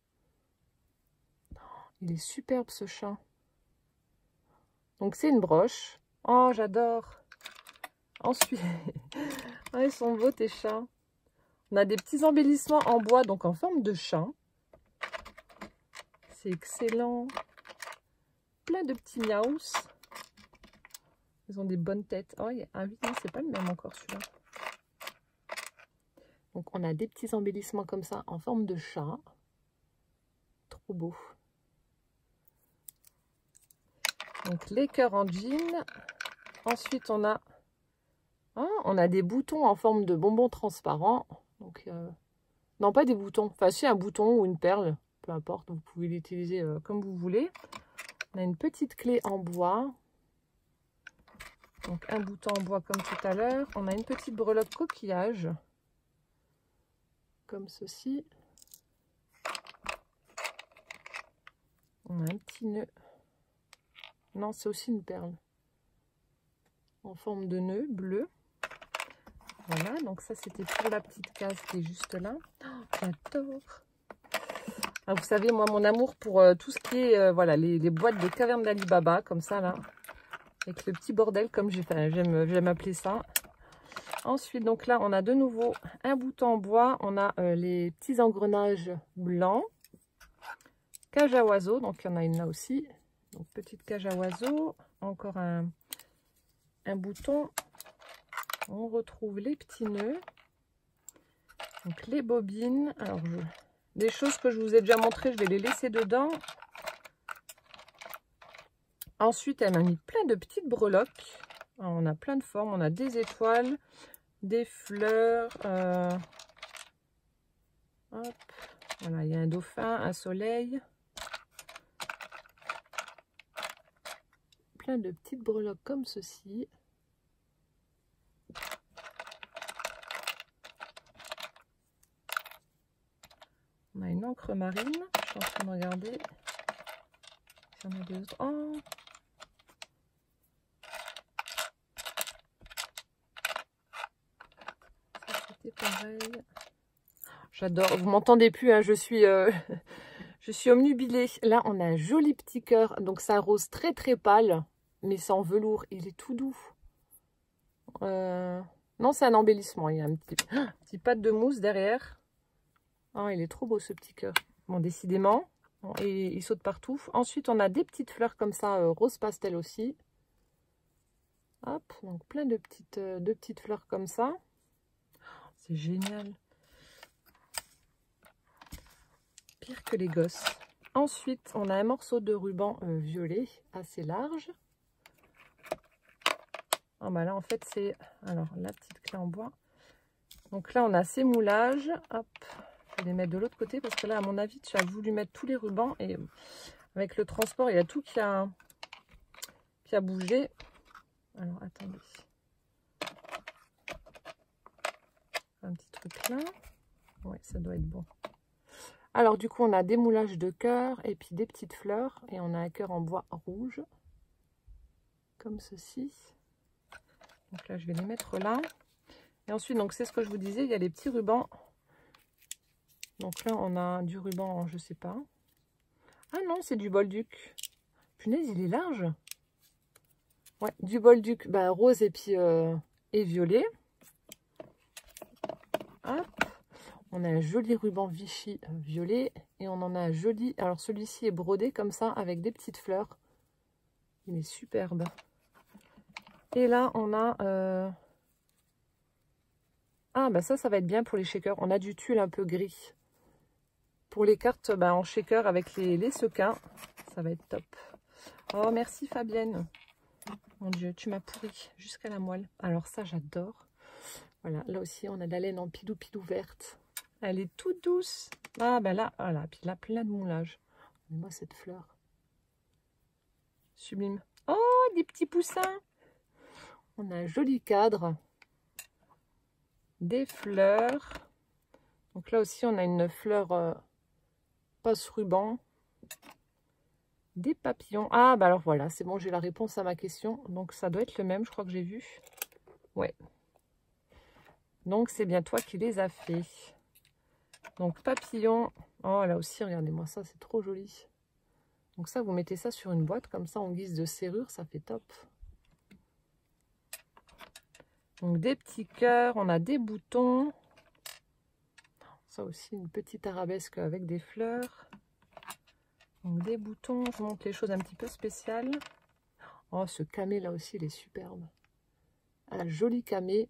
Speaker 1: Il est superbe ce chat. Donc c'est une broche. Oh, j'adore. Ensuite, ah, ils sont beaux tes chats. On a des petits embellissements en bois, donc en forme de chat. C'est excellent. Plein de petits miaous. Ils ont des bonnes têtes. Oh, ah oui, non, c'est pas le même encore celui-là. Donc on a des petits embellissements comme ça en forme de chat. Trop beau. Donc les cœurs en jean. Ensuite on a des boutons en forme de bonbons transparents. Donc non, pas des boutons. Enfin si, un bouton ou une perle. Peu importe, vous pouvez l'utiliser comme vous voulez. On a une petite clé en bois. Donc un bouton en bois comme tout à l'heure. On a une petite breloque coquillage. Comme ceci. On a un petit nœud. Non, c'est aussi une perle. En forme de nœud bleu. Voilà, donc ça c'était pour la petite case qui est juste là. Oh, j'adore. Ah, vous savez, moi, mon amour pour tout ce qui est, voilà, les boîtes de caverne d'Ali Baba, comme ça, là. Avec le petit bordel, comme j'aime appeler ça. Ensuite, donc là, on a de nouveau un bouton en bois. On a les petits engrenages blancs. Cage à oiseaux, donc il y en a une là aussi. Donc, petite cage à oiseaux. Encore un bouton. On retrouve les petits nœuds. Donc, les bobines. Alors, des choses que je vous ai déjà montrées, je vais les laisser dedans. Ensuite, elle m'a mis plein de petites breloques. Alors, on a plein de formes. On a des étoiles, des fleurs. Hop. Voilà, il y a un dauphin, un soleil. Plein de petites breloques comme ceci. On a une encre marine. Je suis en train de regarder. Si on a des autres. Oh, c'était pareil. J'adore. Vous m'entendez plus, hein, je suis omnubilée. Là, on a un joli petit cœur. Donc, c'est un rose très très pâle, mais c'est en velours. Il est tout doux. Non, c'est un embellissement. Il y a un petit pâte de mousse derrière. Oh, il est trop beau ce petit cœur. Bon, décidément. Bon, et il saute partout. Ensuite, on a des petites fleurs comme ça, rose pastel aussi. Hop, donc plein de petites fleurs comme ça. C'est génial. Pire que les gosses. Ensuite, on a un morceau de ruban violet assez large. Ah bah là, en fait, c'est... Alors, la petite clé en bois. Donc là, on a ces moulages. Hop, je vais les mettre de l'autre côté parce que là, à mon avis, tu as voulu mettre tous les rubans. Et avec le transport, il y a tout qui a bougé. Alors, attendez. Un petit truc là. Ouais, ça doit être bon. Alors, du coup, on a des moulages de cœur et puis des petites fleurs. Et on a un cœur en bois rouge. Comme ceci. Donc là, je vais les mettre là. Et ensuite, donc c'est ce que je vous disais, il y a les petits rubans. Donc là, on a du ruban, je sais pas. Ah non, c'est du bolduc. Punaise, il est large. Ouais, du bolduc, bah, rose et puis et violet. Hop. On a un joli ruban Vichy violet. Et on en a un joli... Alors celui-ci est brodé comme ça, avec des petites fleurs. Il est superbe. Et là, on a... Ah, bah ça va être bien pour les shakers. On a du tulle un peu gris. Pour les cartes bah, en shaker avec les sequins, ça va être top. Oh, merci Fabienne. Mon Dieu, tu m'as pourri jusqu'à la moelle. Alors ça, j'adore. Voilà, là aussi, on a de la laine en pilou-pilou verte. Elle est toute douce. Ah, bah là, voilà. Puis là, plein de moulage. Moi, cette fleur. Sublime. Oh, des petits poussins. On a un joli cadre. Des fleurs. Donc là aussi, on a une fleur passe-ruban. Des papillons. Ah, bah alors voilà, c'est bon, j'ai la réponse à ma question. Donc ça doit être le même, je crois que j'ai vu. Ouais. Donc c'est bien toi qui les as fait. Donc papillons. Oh, là aussi, regardez-moi ça, c'est trop joli. Donc ça, vous mettez ça sur une boîte, comme ça, en guise de serrure, ça fait top. Donc des petits cœurs, on a des boutons. Ça aussi, une petite arabesque avec des fleurs. Donc des boutons, je vous montre les choses un petit peu spéciales. Oh, ce camé là aussi, il est superbe. Un joli camé.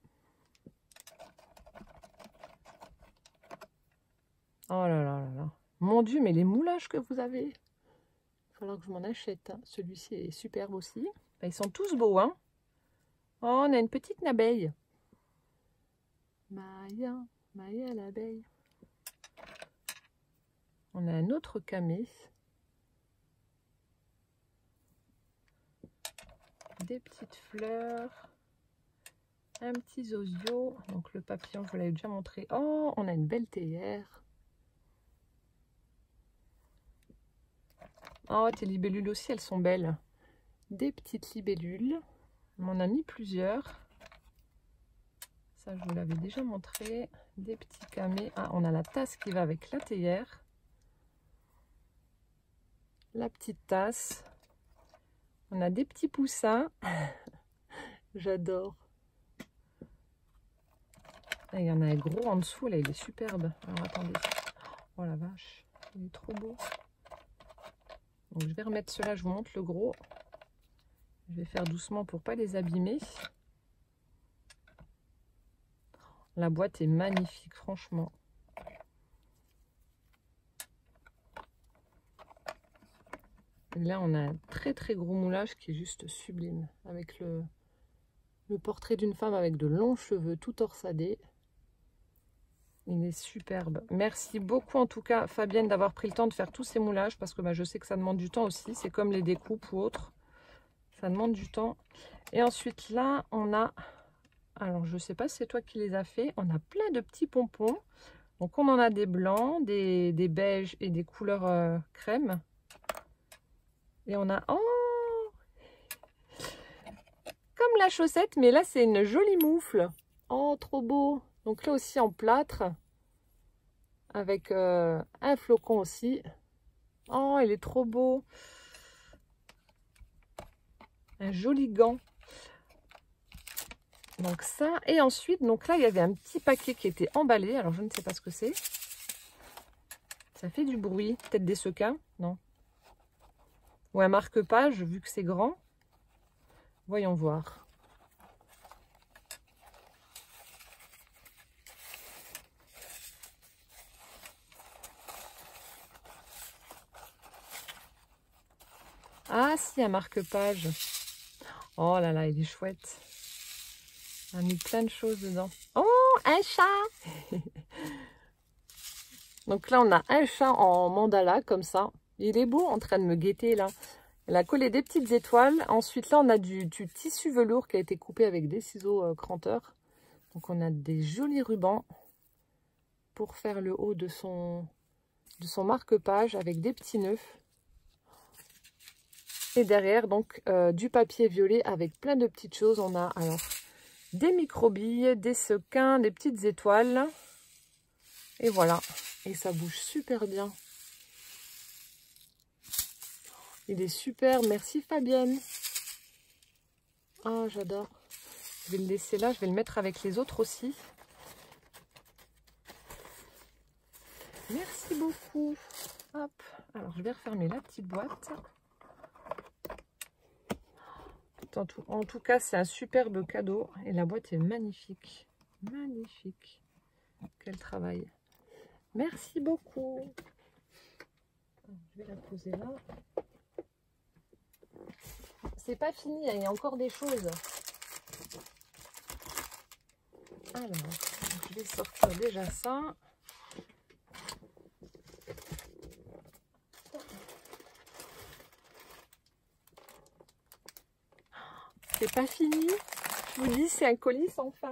Speaker 1: Oh là là là là. Mon Dieu, mais les moulages que vous avez. Il va falloir que je m'en achète. Hein. Celui-ci est superbe aussi. Ils sont tous beaux, hein. Oh, on a une petite abeille. Maya, Maya l'abeille. On a un autre camé. Des petites fleurs. Un petit zozio. Donc le papillon, je vous l'avais déjà montré. Oh, on a une belle théière. Oh, tes libellules aussi, elles sont belles. Des petites libellules. On en a mis plusieurs. Ça, je vous l'avais déjà montré. Des petits camés. Ah, on a la tasse qui va avec la théière. La petite tasse. On a des petits poussins. J'adore. Il y en a un gros en dessous. Là, il est superbe. Alors, attendez. Oh la vache. Il est trop beau. Donc, je vais remettre cela. Je vous montre le gros. Je vais faire doucement pour pas les abîmer. La boîte est magnifique, franchement. Et là, on a un très très gros moulage qui est juste sublime. Avec le portrait d'une femme avec de longs cheveux tout torsadés. Il est superbe. Merci beaucoup en tout cas, Fabienne, d'avoir pris le temps de faire tous ces moulages. Parce que bah, je sais que ça demande du temps aussi. C'est comme les découpes ou autres. Ça demande du temps. Et ensuite, là, on a... Alors, je ne sais pas si c'est toi qui les as fait. On a plein de petits pompons. Donc, on en a des blancs, des beiges et des couleurs crème. Et on a... Oh! Comme la chaussette, mais là, c'est une jolie moufle. Oh, trop beau! Donc là aussi en plâtre, avec un flocon aussi. Oh, il est trop beau. Un joli gant. Donc ça, et ensuite, donc là, il y avait un petit paquet qui était emballé. Alors, je ne sais pas ce que c'est. Ça fait du bruit. Peut-être des sequins? Non. Ou un marque-page, vu que c'est grand. Voyons voir. Ah, si, un marque-page. Oh là là, il est chouette. On a mis plein de choses dedans. Oh, un chat. Donc là, on a un chat en mandala, comme ça. Il est beau, en train de me guetter, là. Elle a collé des petites étoiles. Ensuite, là, on a du tissu velours qui a été coupé avec des ciseaux cranteurs. Donc, on a des jolis rubans pour faire le haut de son marque-page avec des petits nœuds. Et derrière, donc, du papier violet avec plein de petites choses. On a alors des microbilles, des sequins, des petites étoiles. Et voilà. Et ça bouge super bien. Il est super. Merci Fabienne. Ah, j'adore. Je vais le laisser là. Je vais le mettre avec les autres aussi. Merci beaucoup. Hop. Alors, je vais refermer la petite boîte. En tout cas, c'est un superbe cadeau. Et la boîte est magnifique. Magnifique. Quel travail. Merci beaucoup. Je vais la poser là. C'est pas fini, il y a encore des choses. Alors, je vais sortir déjà ça. C'est pas fini. Je vous dis, c'est un colis sans fin.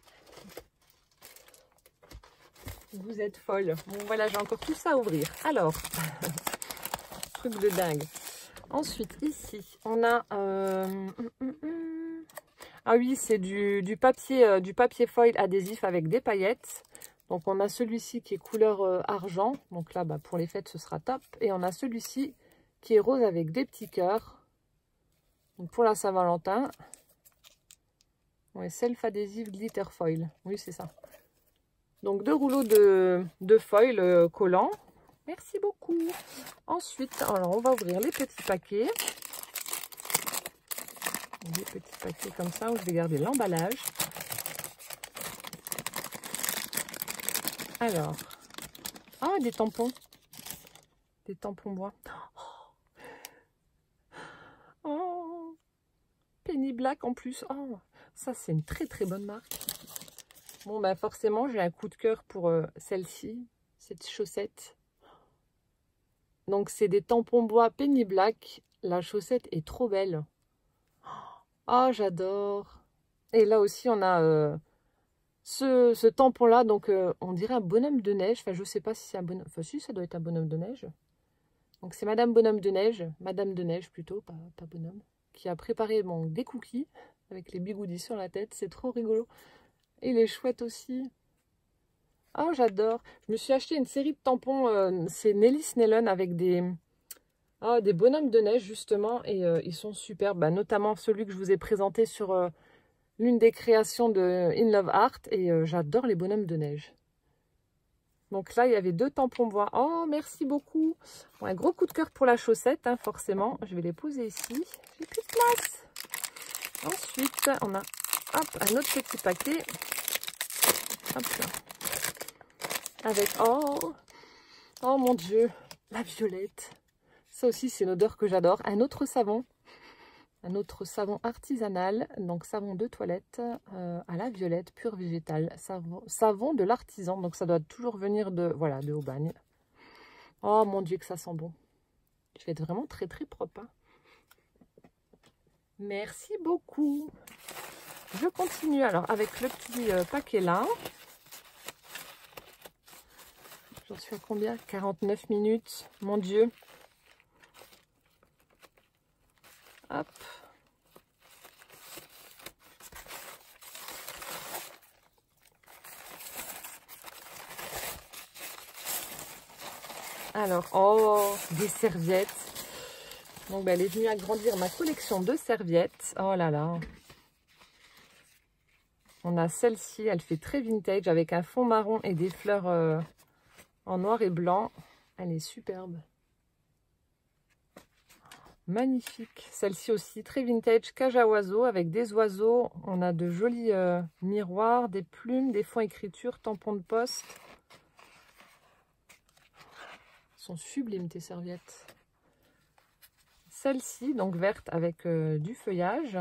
Speaker 1: Vous êtes folle. Bon, voilà, j'ai encore tout ça à ouvrir. Alors, truc de dingue. Ensuite, ici, on a... Ah oui, c'est du papier foil adhésif avec des paillettes. Donc, on a celui-ci qui est couleur argent. Donc là, bah, pour les fêtes, ce sera top. Et on a celui-ci qui est rose avec des petits cœurs. Donc, pour la Saint-Valentin. Ouais, self-adhésif glitter foil. Oui, c'est ça. Donc, 2 rouleaux de foil collant. Merci beaucoup. Ensuite, alors, on va ouvrir les petits paquets. Des petits paquets comme ça où je vais garder l'emballage. Alors, ah, des tampons. Des tampons bois. Oh, Penny Black en plus. Oh, ça, c'est une très très bonne marque. Bon, bah forcément, j'ai un coup de cœur pour celle-ci, cette chaussette. Donc, c'est des tampons bois Penny Black. La chaussette est trop belle. Ah, j'adore. Et là aussi, on a ce tampon-là. Donc, on dirait un bonhomme de neige. Enfin, je sais pas si c'est un bonhomme. Enfin, si, ça doit être un bonhomme de neige. Donc, c'est Madame Bonhomme de Neige. Madame de Neige, plutôt, pas bonhomme. Qui a préparé des cookies avec les bigoudis sur la tête. C'est trop rigolo. Et il est chouette aussi. Oh, j'adore. Je me suis acheté une série de tampons. C'est Nelly Snellen avec des bonhommes de neige, justement. Et ils sont superbes. Bah, notamment celui que je vous ai présenté sur l'une des créations de In Love Art. Et j'adore les bonhommes de neige. Donc là, il y avait 2 tampons bois. Oh, merci beaucoup. Bon, un gros coup de cœur pour la chaussette, hein, forcément. Je vais les poser ici. J'ai plus de place. Ensuite, on a un autre petit paquet. Hop là. Avec, oh mon Dieu, la violette. Ça aussi, c'est une odeur que j'adore. Un autre savon artisanal, donc savon de toilette à la violette, pur végétal. Savon de l'artisan, donc ça doit toujours venir de Aubagne. Oh mon Dieu, que ça sent bon. Je vais être vraiment très très propre. Hein. Merci beaucoup. Je continue alors avec le petit paquet là. J'en suis à combien? 49 minutes. Mon Dieu. Hop. Alors, oh, des serviettes. Donc, ben, elle est venue agrandir ma collection de serviettes. Oh là là. On a celle-ci, elle fait très vintage avec un fond marron et des fleurs en noir et blanc. Elle est superbe. Magnifique. Celle-ci aussi, très vintage, cage à oiseaux avec des oiseaux. On a de jolis miroirs, des plumes, des fonds écriture, tampons de poste. Elles sont sublimes tes serviettes. Celle-ci, donc verte avec du feuillage.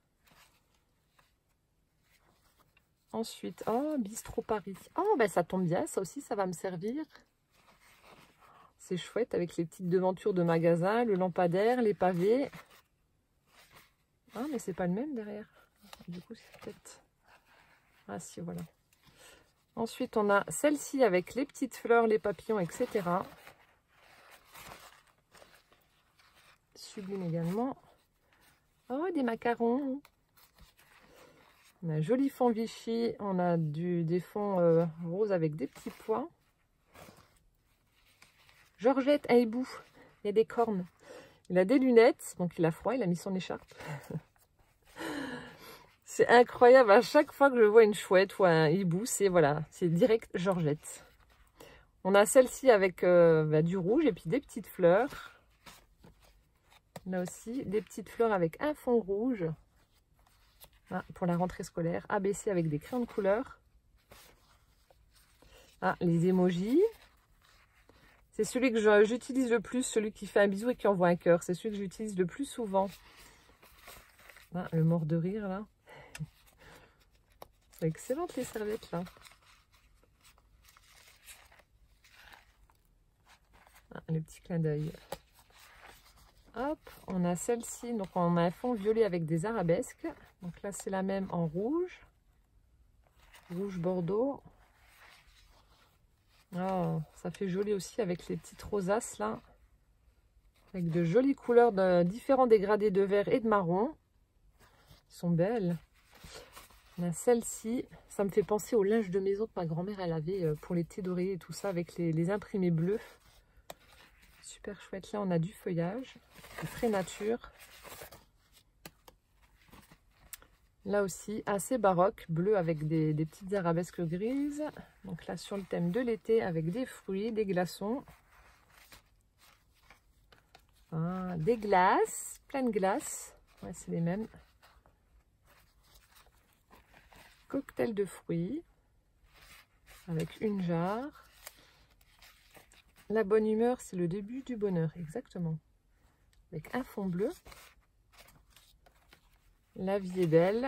Speaker 1: Ensuite, oh, Bistrot Paris. Oh, ben ça tombe bien, ça aussi, ça va me servir. C'est chouette avec les petites devantures de magasin, le lampadaire, les pavés. Ah, mais c'est pas le même derrière. Du coup, c'est peut-être... Ah si, voilà. Ensuite, on a celle-ci avec les petites fleurs, les papillons, etc. Sublime également. Oh, des macarons. On a un joli fond Vichy. On a des fonds roses avec des petits pois. Georgette à hibou, il y a des cornes. Il a des lunettes, donc il a froid, il a mis son écharpe. C'est incroyable, à chaque fois que je vois une chouette ou un hibou, c'est voilà, c'est direct Georgette. On a celle-ci avec du rouge et puis des petites fleurs. Là aussi, des petites fleurs avec un fond rouge. Ah, pour la rentrée scolaire, ABC avec des crayons de couleur. Ah, les emojis. C'est celui que j'utilise le plus, celui qui fait un bisou et qui envoie un cœur. C'est celui que j'utilise le plus souvent. Ah, le mort de rire, là. C'est excellente, les serviettes, là. Ah, le petit clin d'œil. Hop, on a celle-ci. Donc, on a un fond violet avec des arabesques. Donc là, c'est la même en rouge. Rouge bordeaux. Oh, ça fait joli aussi avec les petites rosaces là. Avec de jolies couleurs de différents dégradés de vert et de marron. Elles sont belles. On a celle-ci. Ça me fait penser au linge de maison que ma grand-mère elle avait pour les thés dorés et tout ça avec les imprimés bleus. Super chouette. Là, on a du feuillage. C'est très nature. Là aussi, assez baroque, bleu avec des petites arabesques grises. Donc là, sur le thème de l'été, avec des fruits, des glaçons. Ah, des glaces, plein de glaces. Ouais, c'est les mêmes. Cocktail de fruits, avec une jarre. La bonne humeur, c'est le début du bonheur, exactement. Avec un fond bleu. La vie est belle.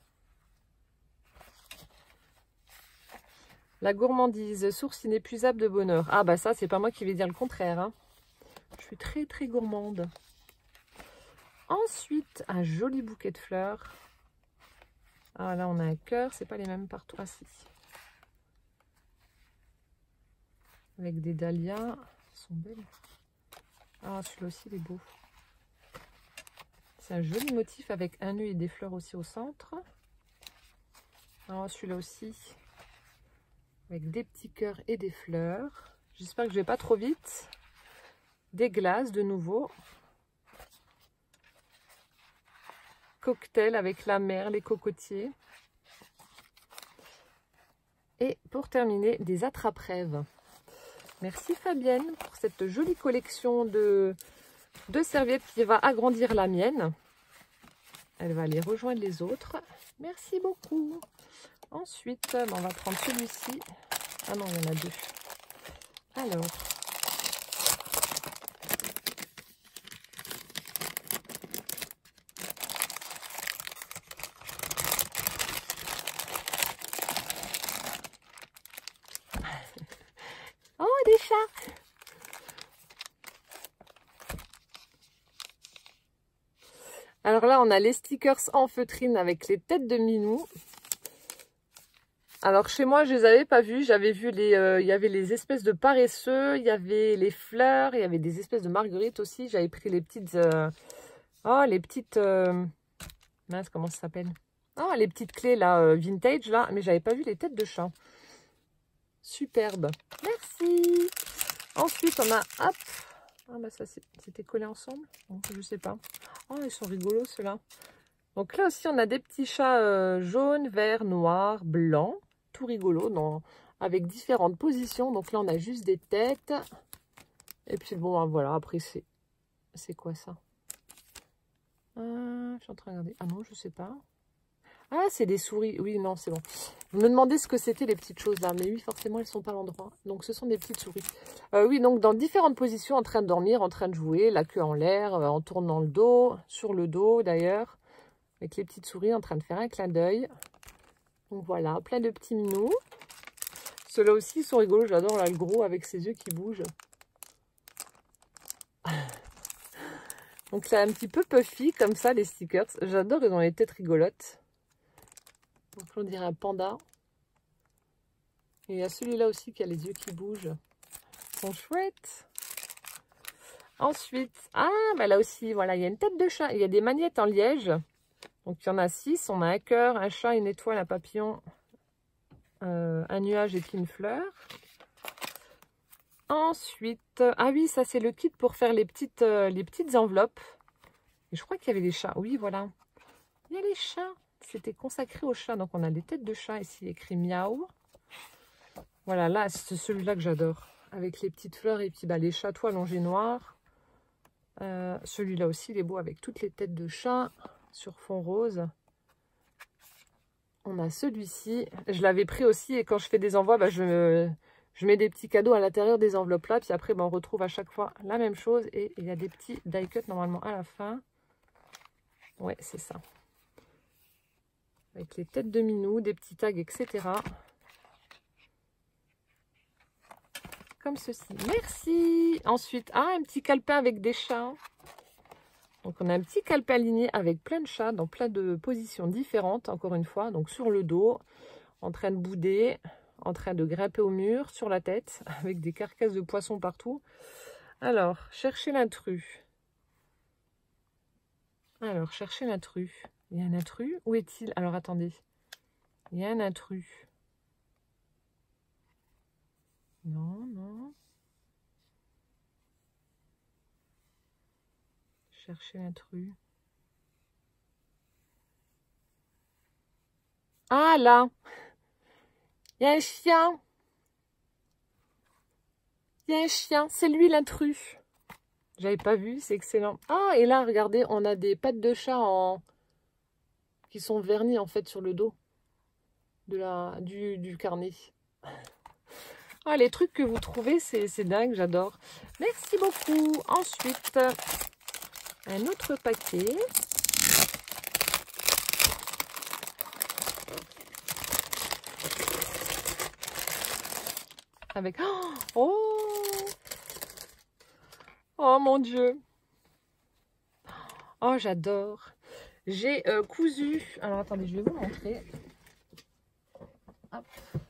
Speaker 1: La gourmandise, source inépuisable de bonheur. Ah bah ça, c'est pas moi qui vais dire le contraire. Hein. Je suis très très gourmande. Ensuite, un joli bouquet de fleurs. Ah là, on a un cœur, c'est pas les mêmes partout. Ah si. Avec des dahlias. Elles sont belles. Ah, celui-là aussi, il est beau. C'est un joli motif avec un nœud et des fleurs aussi au centre. Alors celui-là aussi, avec des petits cœurs et des fleurs. J'espère que je vais pas trop vite. Des glaces de nouveau. Cocktail avec la mer, les cocotiers. Et pour terminer, des attrape-rêves. Merci Fabienne pour cette jolie collection de serviettes qui va agrandir la mienne. Elle va aller rejoindre les autres. Merci beaucoup. Ensuite, on va prendre celui-ci. Ah non, il y en a deux. Alors. Oh, des chats! Alors là, on a les stickers en feutrine avec les têtes de minou. Alors chez moi, je les avais pas vus. J'avais vu il y avait les espèces de paresseux, il y avait les fleurs, il y avait des espèces de marguerites aussi. J'avais pris les petites... mince, comment ça s'appelle? Oh, les petites clés là, vintage là. Mais j'avais pas vu les têtes de chat. Superbe. Merci. Ensuite, on a, hop, ah bah ça c'était collé ensemble, donc, je sais pas. Oh, ils sont rigolos ceux-là. Donc là aussi, on a des petits chats jaunes, verts, noirs, blancs, tout rigolo, avec différentes positions. Donc là, on a juste des têtes. Et puis bon, voilà, après c'est quoi ça? Je suis en train de regarder. Ah non, je sais pas. Ah, c'est des souris. Oui, non, c'est bon. Vous me demandez ce que c'était les petites choses là. Mais oui, forcément, elles sont pas à l'endroit. Donc, ce sont des petites souris. Oui, donc dans différentes positions, en train de dormir, en train de jouer, la queue en l'air, en tournant le dos, sur le dos d'ailleurs. Avec les petites souris en train de faire un clin d'œil. Donc voilà, plein de petits minous. Ceux-là aussi sont rigolos. J'adore là, le gros avec ses yeux qui bougent. Donc c'est un petit peu puffy comme ça, les stickers. J'adore, ils ont les têtes rigolotes. Donc on dirait un panda. Et il y a celui-là aussi qui a les yeux qui bougent. Ils sont chouettes. Ensuite, ah, bah là aussi, voilà, il y a une tête de chat. Il y a des magnettes en liège. Donc il y en a 6. On a un cœur, un chat, une étoile, un papillon, un nuage et puis une fleur. Ensuite, ah oui, ça c'est le kit pour faire les petites enveloppes. Et je crois qu'il y avait des chats. Oui, voilà. Il y a les chats. C'était consacré aux chats. Donc on a des têtes de chat ici écrit miaou. Voilà, là c'est celui-là que j'adore. Avec les petites fleurs et puis bah, les chats allongés noirs. Celui-là aussi, il est beau avec toutes les têtes de chat sur fond rose. On a celui-ci. Je l'avais pris aussi et quand je fais des envois, bah, je mets des petits cadeaux à l'intérieur des enveloppes là. Puis après, bah, on retrouve à chaque fois la même chose. Et il y a des petits die cut normalement à la fin. Ouais, c'est ça. Avec les têtes de minou, des petits tags, etc. Comme ceci. Merci. Ensuite, ah, un petit calepin avec des chats. Donc, on a un petit calepin aligné avec plein de chats dans plein de positions différentes, encore une fois. Donc, sur le dos, en train de bouder, en train de grimper au mur, sur la tête, avec des carcasses de poissons partout. Alors, cherchez l'intrus. Alors, cherchez l'intrus. Il y a un intrus. Où est-il? Alors, attendez. Il y a un intrus. Non, non. Cherchez l'intrus. Ah, là. Il y a un chien. Il y a un chien. C'est lui l'intrus. J'avais pas vu, c'est excellent. Ah, et là, regardez, on a des pattes de chat qui sont vernies en fait sur le dos du carnet. Ah, les trucs que vous trouvez, c'est dingue, j'adore. Merci beaucoup. Ensuite, un autre paquet. Avec... Oh! Oh mon Dieu! Oh, j'adore! J'ai cousu... Alors, attendez, je vais vous montrer. Hop.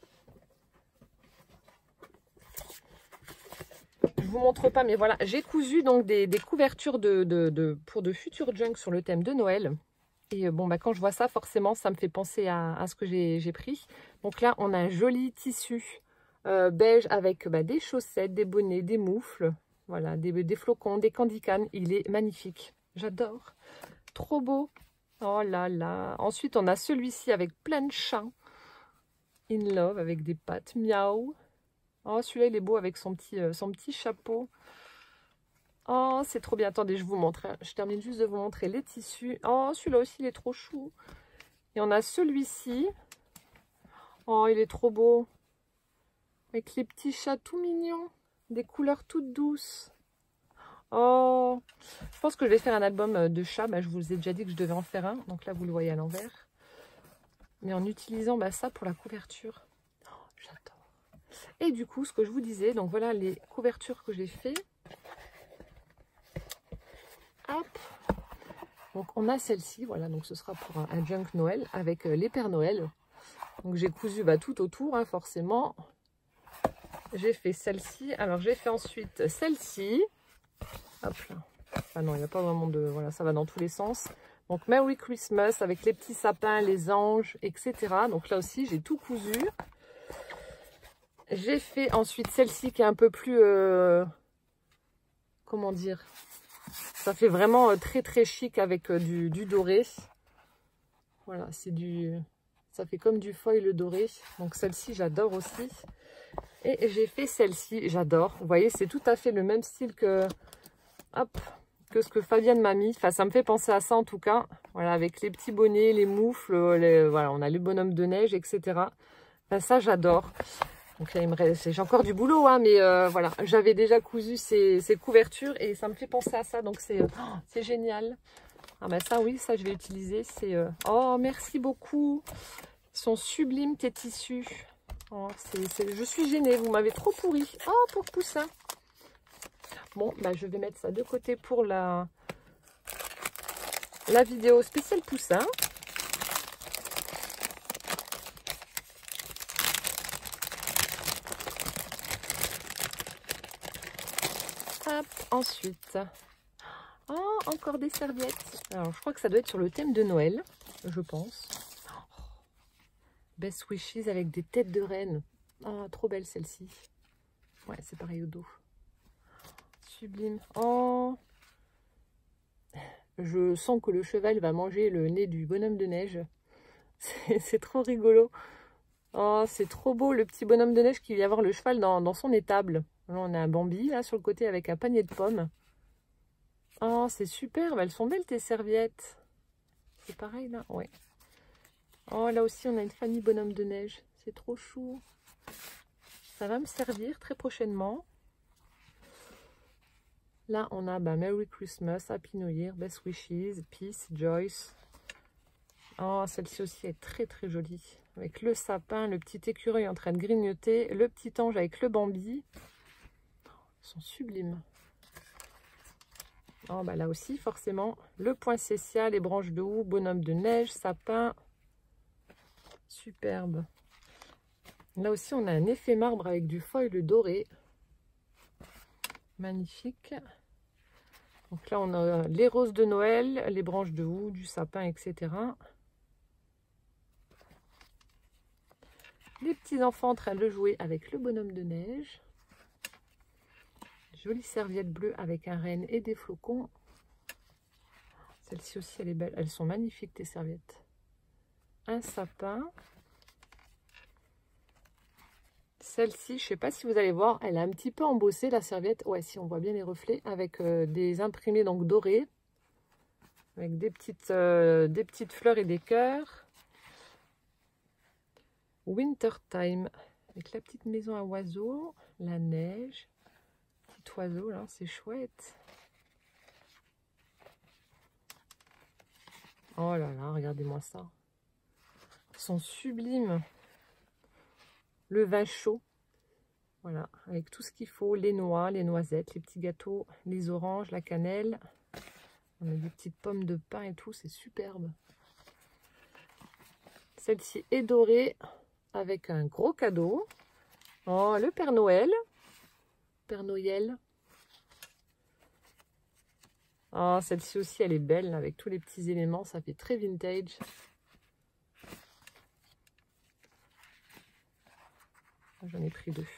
Speaker 1: Je vous montre pas, mais voilà. J'ai cousu donc des couvertures pour de futurs junk sur le thème de Noël. Et bon, bah, quand je vois ça, forcément, ça me fait penser à ce que j'ai pris. Donc là, on a un joli tissu beige avec bah, des chaussettes, des bonnets, des moufles. Voilà, des flocons, des candy canes. Il est magnifique. J'adore. Trop beau. Oh là là. Ensuite, on a celui-ci avec plein de chats. In Love avec des pattes. Miaou. Oh, celui-là, il est beau avec son petit chapeau. Oh, c'est trop bien. Attendez, je vous montre. Hein. Je termine juste de vous montrer les tissus. Oh, celui-là aussi, il est trop chou. Et on a celui-ci. Oh, il est trop beau. Avec les petits chats tout mignons. Des couleurs toutes douces. Oh, je pense que je vais faire un album de chats. Bah, je vous ai déjà dit que je devais en faire un. Donc là, vous le voyez à l'envers. Mais en utilisant bah, ça pour la couverture. Oh, j'adore. Et du coup, ce que je vous disais, donc voilà les couvertures que j'ai fait. Hop. Donc on a celle-ci, voilà, donc ce sera pour un junk Noël avec les Pères Noël. Donc j'ai cousu bah, tout autour, hein, forcément. J'ai fait celle-ci. Alors j'ai fait ensuite celle-ci. Hop là. Ah non, il n'y a pas vraiment de... Voilà, ça va dans tous les sens. Donc Merry Christmas avec les petits sapins, les anges, etc. Donc là aussi, j'ai tout cousu. J'ai fait ensuite celle-ci qui est un peu plus... comment dire? Ça fait vraiment très très chic avec du doré. Voilà, c'est du... Ça fait comme du foil doré. Donc celle-ci, j'adore aussi. Et j'ai fait celle-ci, j'adore. Vous voyez, c'est tout à fait le même style que... Hop, que ce que Fabienne m'a mis. Enfin, ça me fait penser à ça en tout cas. Voilà, avec les petits bonnets, les moufles, voilà, on a les bonhommes de neige, etc. Enfin, ça, j'adore. Donc là, il me reste... J'ai encore du boulot, hein, mais voilà. J'avais déjà cousu ces couvertures et ça me fait penser à ça. Donc, c'est génial. Ah ben ça, oui, ça, je vais utiliser. C'est oh, merci beaucoup. Ils sont sublimes, tes tissus. Oh, je suis gênée. Vous m'avez trop pourri. Oh, pour poussin. Bon, bah, je vais mettre ça de côté pour la vidéo spéciale poussin. Hop, ensuite. Oh, encore des serviettes. Alors, je crois que ça doit être sur le thème de Noël, je pense. Oh, Best Wishes avec des têtes de reine. Oh, trop belle celle-ci. Ouais, c'est pareil au dos. Sublime. Oh, je sens que le cheval va manger le nez du bonhomme de neige. C'est trop rigolo. Oh, c'est trop beau, le petit bonhomme de neige qui vient voir le cheval dans son étable. Là, on a un Bambi, là, sur le côté, avec un panier de pommes. Oh, c'est superbe. Elles sont belles, tes serviettes. C'est pareil, là? Ouais. Oh, là aussi, on a une famille bonhomme de neige. C'est trop chou. Ça va me servir très prochainement. Là, on a Merry Christmas, Happy New Year, Best Wishes, Peace, Joyce. Oh, celle-ci aussi est très très jolie. Avec le sapin, le petit écureuil en train de grignoter, le petit ange avec le Bambi. Ils sont sublimes. Oh, bah là aussi, forcément, le poinsettia, les branches de houx, bonhomme de neige, sapin. Superbe. Là aussi, on a un effet marbre avec du foil doré. Magnifique. Donc là, on a les roses de Noël, les branches de houx, du sapin, etc. Les petits enfants en train de jouer avec le bonhomme de neige. Jolie serviette bleue avec un renne et des flocons. Celle-ci aussi, elle est belle. Elles sont magnifiques, tes serviettes. Un sapin. Celle-ci, je ne sais pas si vous allez voir, elle est un petit peu embossée, la serviette. Ouais, si on voit bien les reflets, avec des imprimés donc dorés. Avec des petites fleurs et des cœurs. Winter Time. Avec la petite maison à oiseaux, la neige. Petit oiseau, là, c'est chouette. Oh là là, regardez-moi ça. Ils sont sublimes. Le vin chaud. Voilà, avec tout ce qu'il faut. Les noix, les noisettes, les petits gâteaux, les oranges, la cannelle. On a des petites pommes de pin et tout, c'est superbe. Celle-ci est dorée avec un gros cadeau. Oh, le Père Noël. Père Noël. Oh, celle-ci aussi, elle est belle, avec tous les petits éléments. Ça fait très vintage. J'en ai pris deux.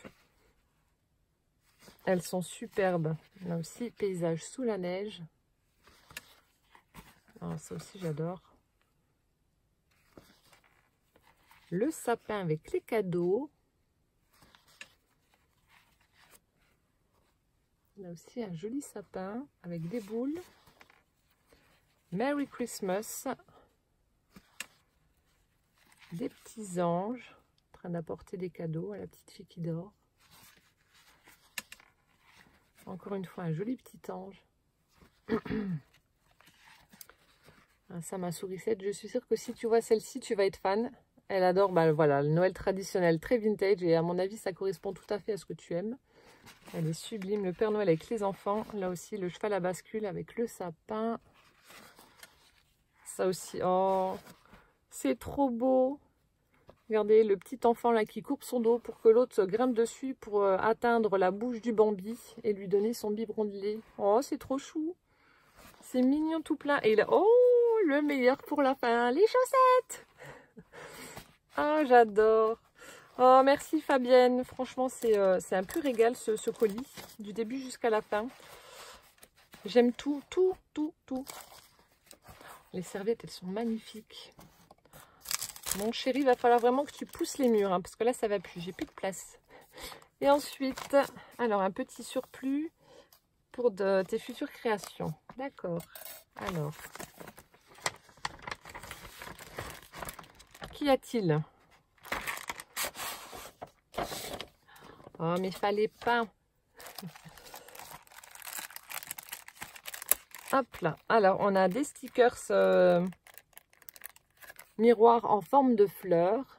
Speaker 1: Elles sont superbes. Là aussi, paysage sous la neige. Oh, ça aussi, j'adore. Le sapin avec les cadeaux. Là aussi, un joli sapin avec des boules. Merry Christmas. Des petits anges en train d'apporter des cadeaux à la petite fille qui dort. Encore une fois, un joli petit ange. Ça, ma sourisette, je suis sûre que si tu vois celle-ci, tu vas être fan. Elle adore, voilà, le Noël traditionnel, très vintage. Et à mon avis, ça correspond tout à fait à ce que tu aimes. Elle est sublime. Le Père Noël avec les enfants. Là aussi, le cheval à bascule avec le sapin. Ça aussi, oh, c'est trop beau. Regardez, le petit enfant là qui coupe son dos pour que l'autre grimpe dessus pour atteindre la bouche du Bambi et lui donner son biberon de lait. Oh, c'est trop chou. C'est mignon tout plein. Et là, oh, le meilleur pour la fin, les chaussettes. Ah, j'adore. Oh, merci Fabienne. Franchement, c'est un pur régal ce colis, du début jusqu'à la fin. J'aime tout, tout, tout, tout. Les serviettes, elles sont magnifiques. Mon chéri, il va falloir vraiment que tu pousses les murs, hein, parce que là, ça va plus. J'ai plus de place. Et ensuite, alors, un petit surplus pour tes futures créations. D'accord. Alors, qu'y a-t-il? Oh, mais fallait pas. Hop là. Alors, on a des stickers miroirs en forme de fleurs.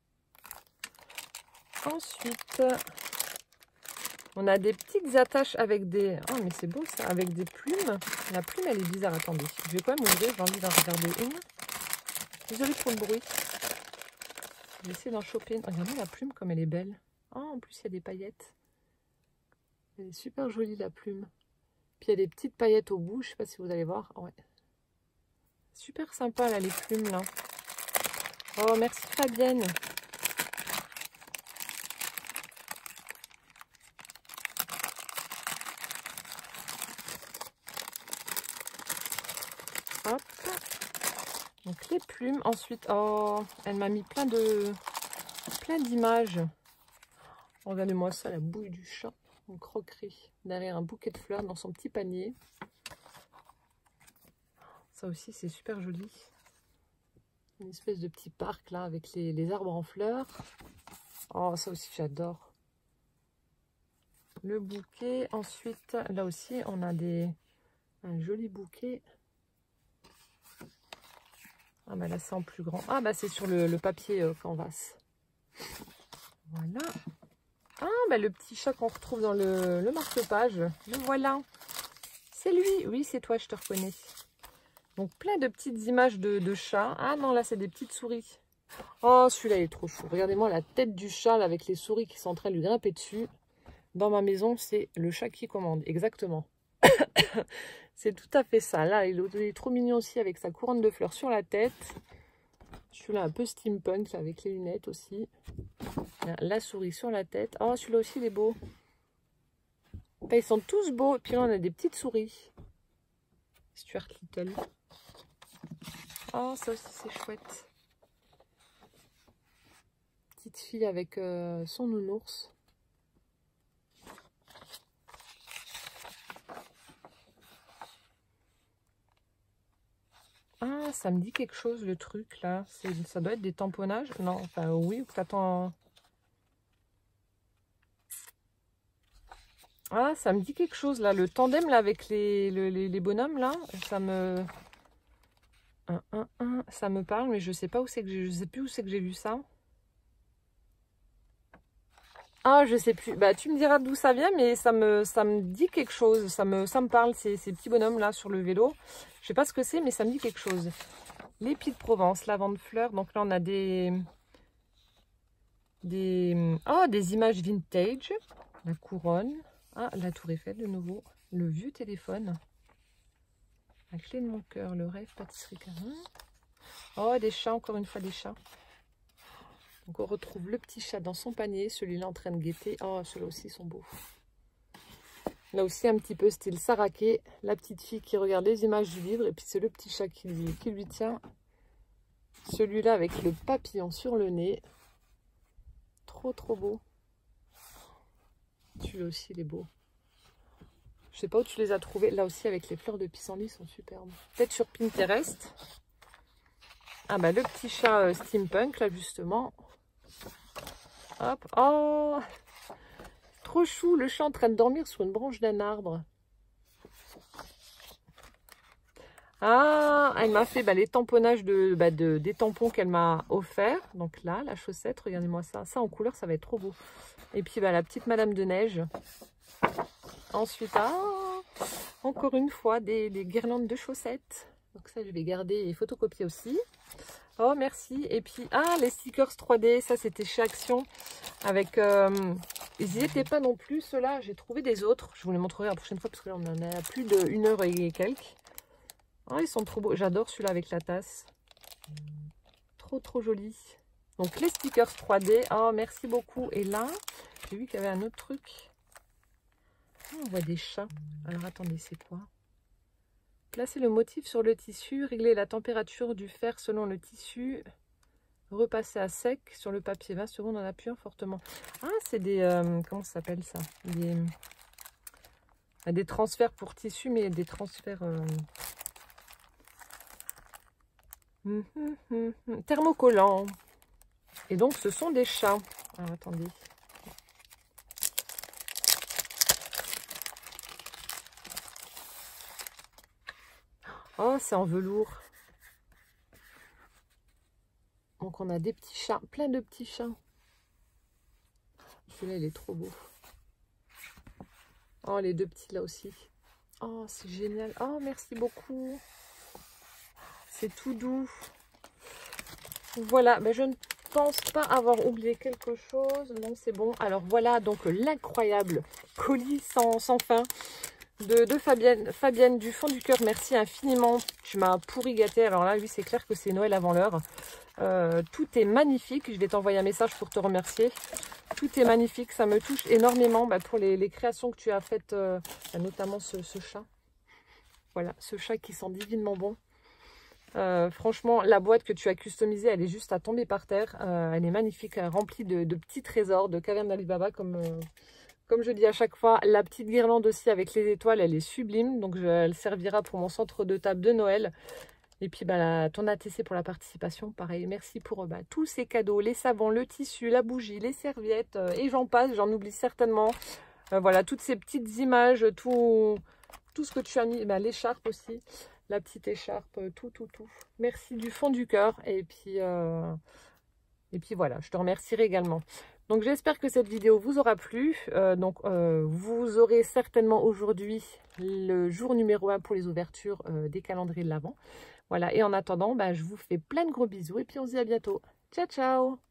Speaker 1: Ensuite, on a des petites attaches avec des... Oh, mais c'est beau ça, avec des plumes. La plume, elle est bizarre. Attendez, je vais quand même ouvrir. J'ai envie d'en regarder une. Désolée pour le bruit. Je vais essayer d'en choper une. Regardez la plume comme elle est belle. Oh, en plus, il y a des paillettes. Elle est super jolie, la plume. Puis, il y a des petites paillettes au bout. Je ne sais pas si vous allez voir. Ouais. Super sympa, là, les plumes, là. Oh, merci Fabienne. Hop. Donc, les plumes. Ensuite, oh, elle m'a mis plein d'images. Regardez-moi ça, la bouille du chat. Une croquerie derrière un bouquet de fleurs dans son petit panier. Ça aussi, c'est super joli. Une espèce de petit parc là avec les arbres en fleurs. Oh, ça aussi, j'adore. Le bouquet. Ensuite, là aussi, on a un joli bouquet. Ah, bah là, c'est en plus grand. Ah, bah c'est sur le papier canvas. Voilà. Ah, bah le petit chat qu'on retrouve dans le marque-page. Le voilà. C'est lui. Oui, c'est toi, je te reconnais. Donc, plein de petites images de chats. Ah non, là, c'est des petites souris. Oh, celui-là, il est trop chou. Regardez-moi la tête du chat là, avec les souris qui sont en train de lui grimper dessus. Dans ma maison, c'est le chat qui commande. Exactement. C'est tout à fait ça. Là, il est trop mignon aussi avec sa couronne de fleurs sur la tête. Celui-là, un peu steampunk là, avec les lunettes aussi. La souris sur la tête. Oh, celui-là aussi, il est beau. Enfin, ils sont tous beaux. Et puis là, on a des petites souris. Stuart Little. Oh, ça aussi, c'est chouette. Petite fille avec son nounours. Ah, ça me dit quelque chose, le truc, là. Ça doit être des tamponnages. Non, enfin, oui, t'attends... Ah, ça me dit quelque chose, là. Le tandem, là, avec les bonhommes, là, ça me... Ça me parle, mais je sais pas où c'est que je sais plus où c'est que j'ai vu ça. Ah, je sais plus. Bah, tu me diras d'où ça vient, mais ça me dit quelque chose. Ça me parle, ces petits bonhommes, là, sur le vélo. Je sais pas ce que c'est, mais ça me dit quelque chose. Les Pieds de Provence, lavande fleur. Donc là, on a des images vintage. La couronne. Ah, la tour Eiffel de nouveau. Le vieux téléphone. La clé de mon cœur. Le rêve, pâtisserie Caron. Oh, des chats, encore une fois des chats. Donc on retrouve le petit chat dans son panier. Celui-là en train de guetter. Oh, ceux-là aussi sont beaux. Là aussi, un petit peu style Saraké. La petite fille qui regarde les images du livre. Et puis c'est le petit chat qui lui tient. Celui-là avec le papillon sur le nez. Trop, trop beau. Celui-là aussi, il est beau. Je sais pas où tu les as trouvés. Là aussi, avec les fleurs de pissenlit, sont superbes. Peut-être sur Pinterest. Ah bah, le petit chat steampunk, là, justement. Hop. Oh, trop chou. Le chat en train de dormir sur une branche d'un arbre. Ah, elle m'a fait les tamponnages des tampons qu'elle m'a offert. Donc là, la chaussette, regardez-moi ça. Ça, en couleur, ça va être trop beau. Et puis, la petite Madame de Neige. Ensuite, encore une fois, des guirlandes de chaussettes. Donc ça, je vais garder et photocopier aussi. Oh, merci. Et puis, les stickers 3D. Ça, c'était chez Action. Avec... ils n'y étaient pas non plus, ceux-là. J'ai trouvé des autres. Je vous les montrerai la prochaine fois parce que là, on en a plus d'1 heure et quelques. Oh, ils sont trop beaux. J'adore celui-là avec la tasse. Trop, trop joli. Donc les stickers 3D. Oh, merci beaucoup. Et là, j'ai vu qu'il y avait un autre truc. Oh, on voit des chats. Alors attendez, c'est quoi? Placez le motif sur le tissu, régler la température du fer selon le tissu, repasser à sec sur le papier 20 secondes en appuyant fortement. Ah, c'est des... comment ça s'appelle ça? Des transferts pour tissu, mais des transferts... thermocollants. Et donc, ce sont des chats. Alors, attendez. Oh, c'est en velours. Donc, on a des petits chats, plein de petits chats. Celui-là, il est trop beau. Oh, les deux petits là aussi. Oh, c'est génial. Oh, merci beaucoup. C'est tout doux. Voilà, ben je ne pense pas avoir oublié quelque chose. Non, c'est bon. Alors voilà donc l'incroyable colis sans fin de Fabienne. Fabienne, du fond du cœur, merci infiniment. Tu m'as pourri gâté. Alors là, oui, c'est clair que c'est Noël avant l'heure. Tout est magnifique. Je vais t'envoyer un message pour te remercier. Tout est magnifique. Ça me touche énormément pour les créations que tu as faites, notamment ce chat. Voilà, ce chat qui sent divinement bon. Franchement, la boîte que tu as customisée, elle est juste à tomber par terre. Elle est magnifique, remplie de petits trésors, de cavernes d'Ali Baba, comme je dis à chaque fois. La petite guirlande aussi avec les étoiles, elle est sublime. Donc, elle servira pour mon centre de table de Noël. Et puis, ton ATC pour la participation, pareil. Merci pour tous ces cadeaux, les savons, le tissu, la bougie, les serviettes, et j'en passe, j'en oublie certainement. Voilà, toutes ces petites images, tout ce que tu as mis, l'écharpe aussi. La petite écharpe, tout. Merci du fond du cœur. Et puis voilà, je te remercierai également. Donc, j'espère que cette vidéo vous aura plu. Vous aurez certainement aujourd'hui le jour numéro 1 pour les ouvertures des calendriers de l'Avent. Voilà, et en attendant, je vous fais plein de gros bisous. Et puis, on se dit à bientôt. Ciao, ciao!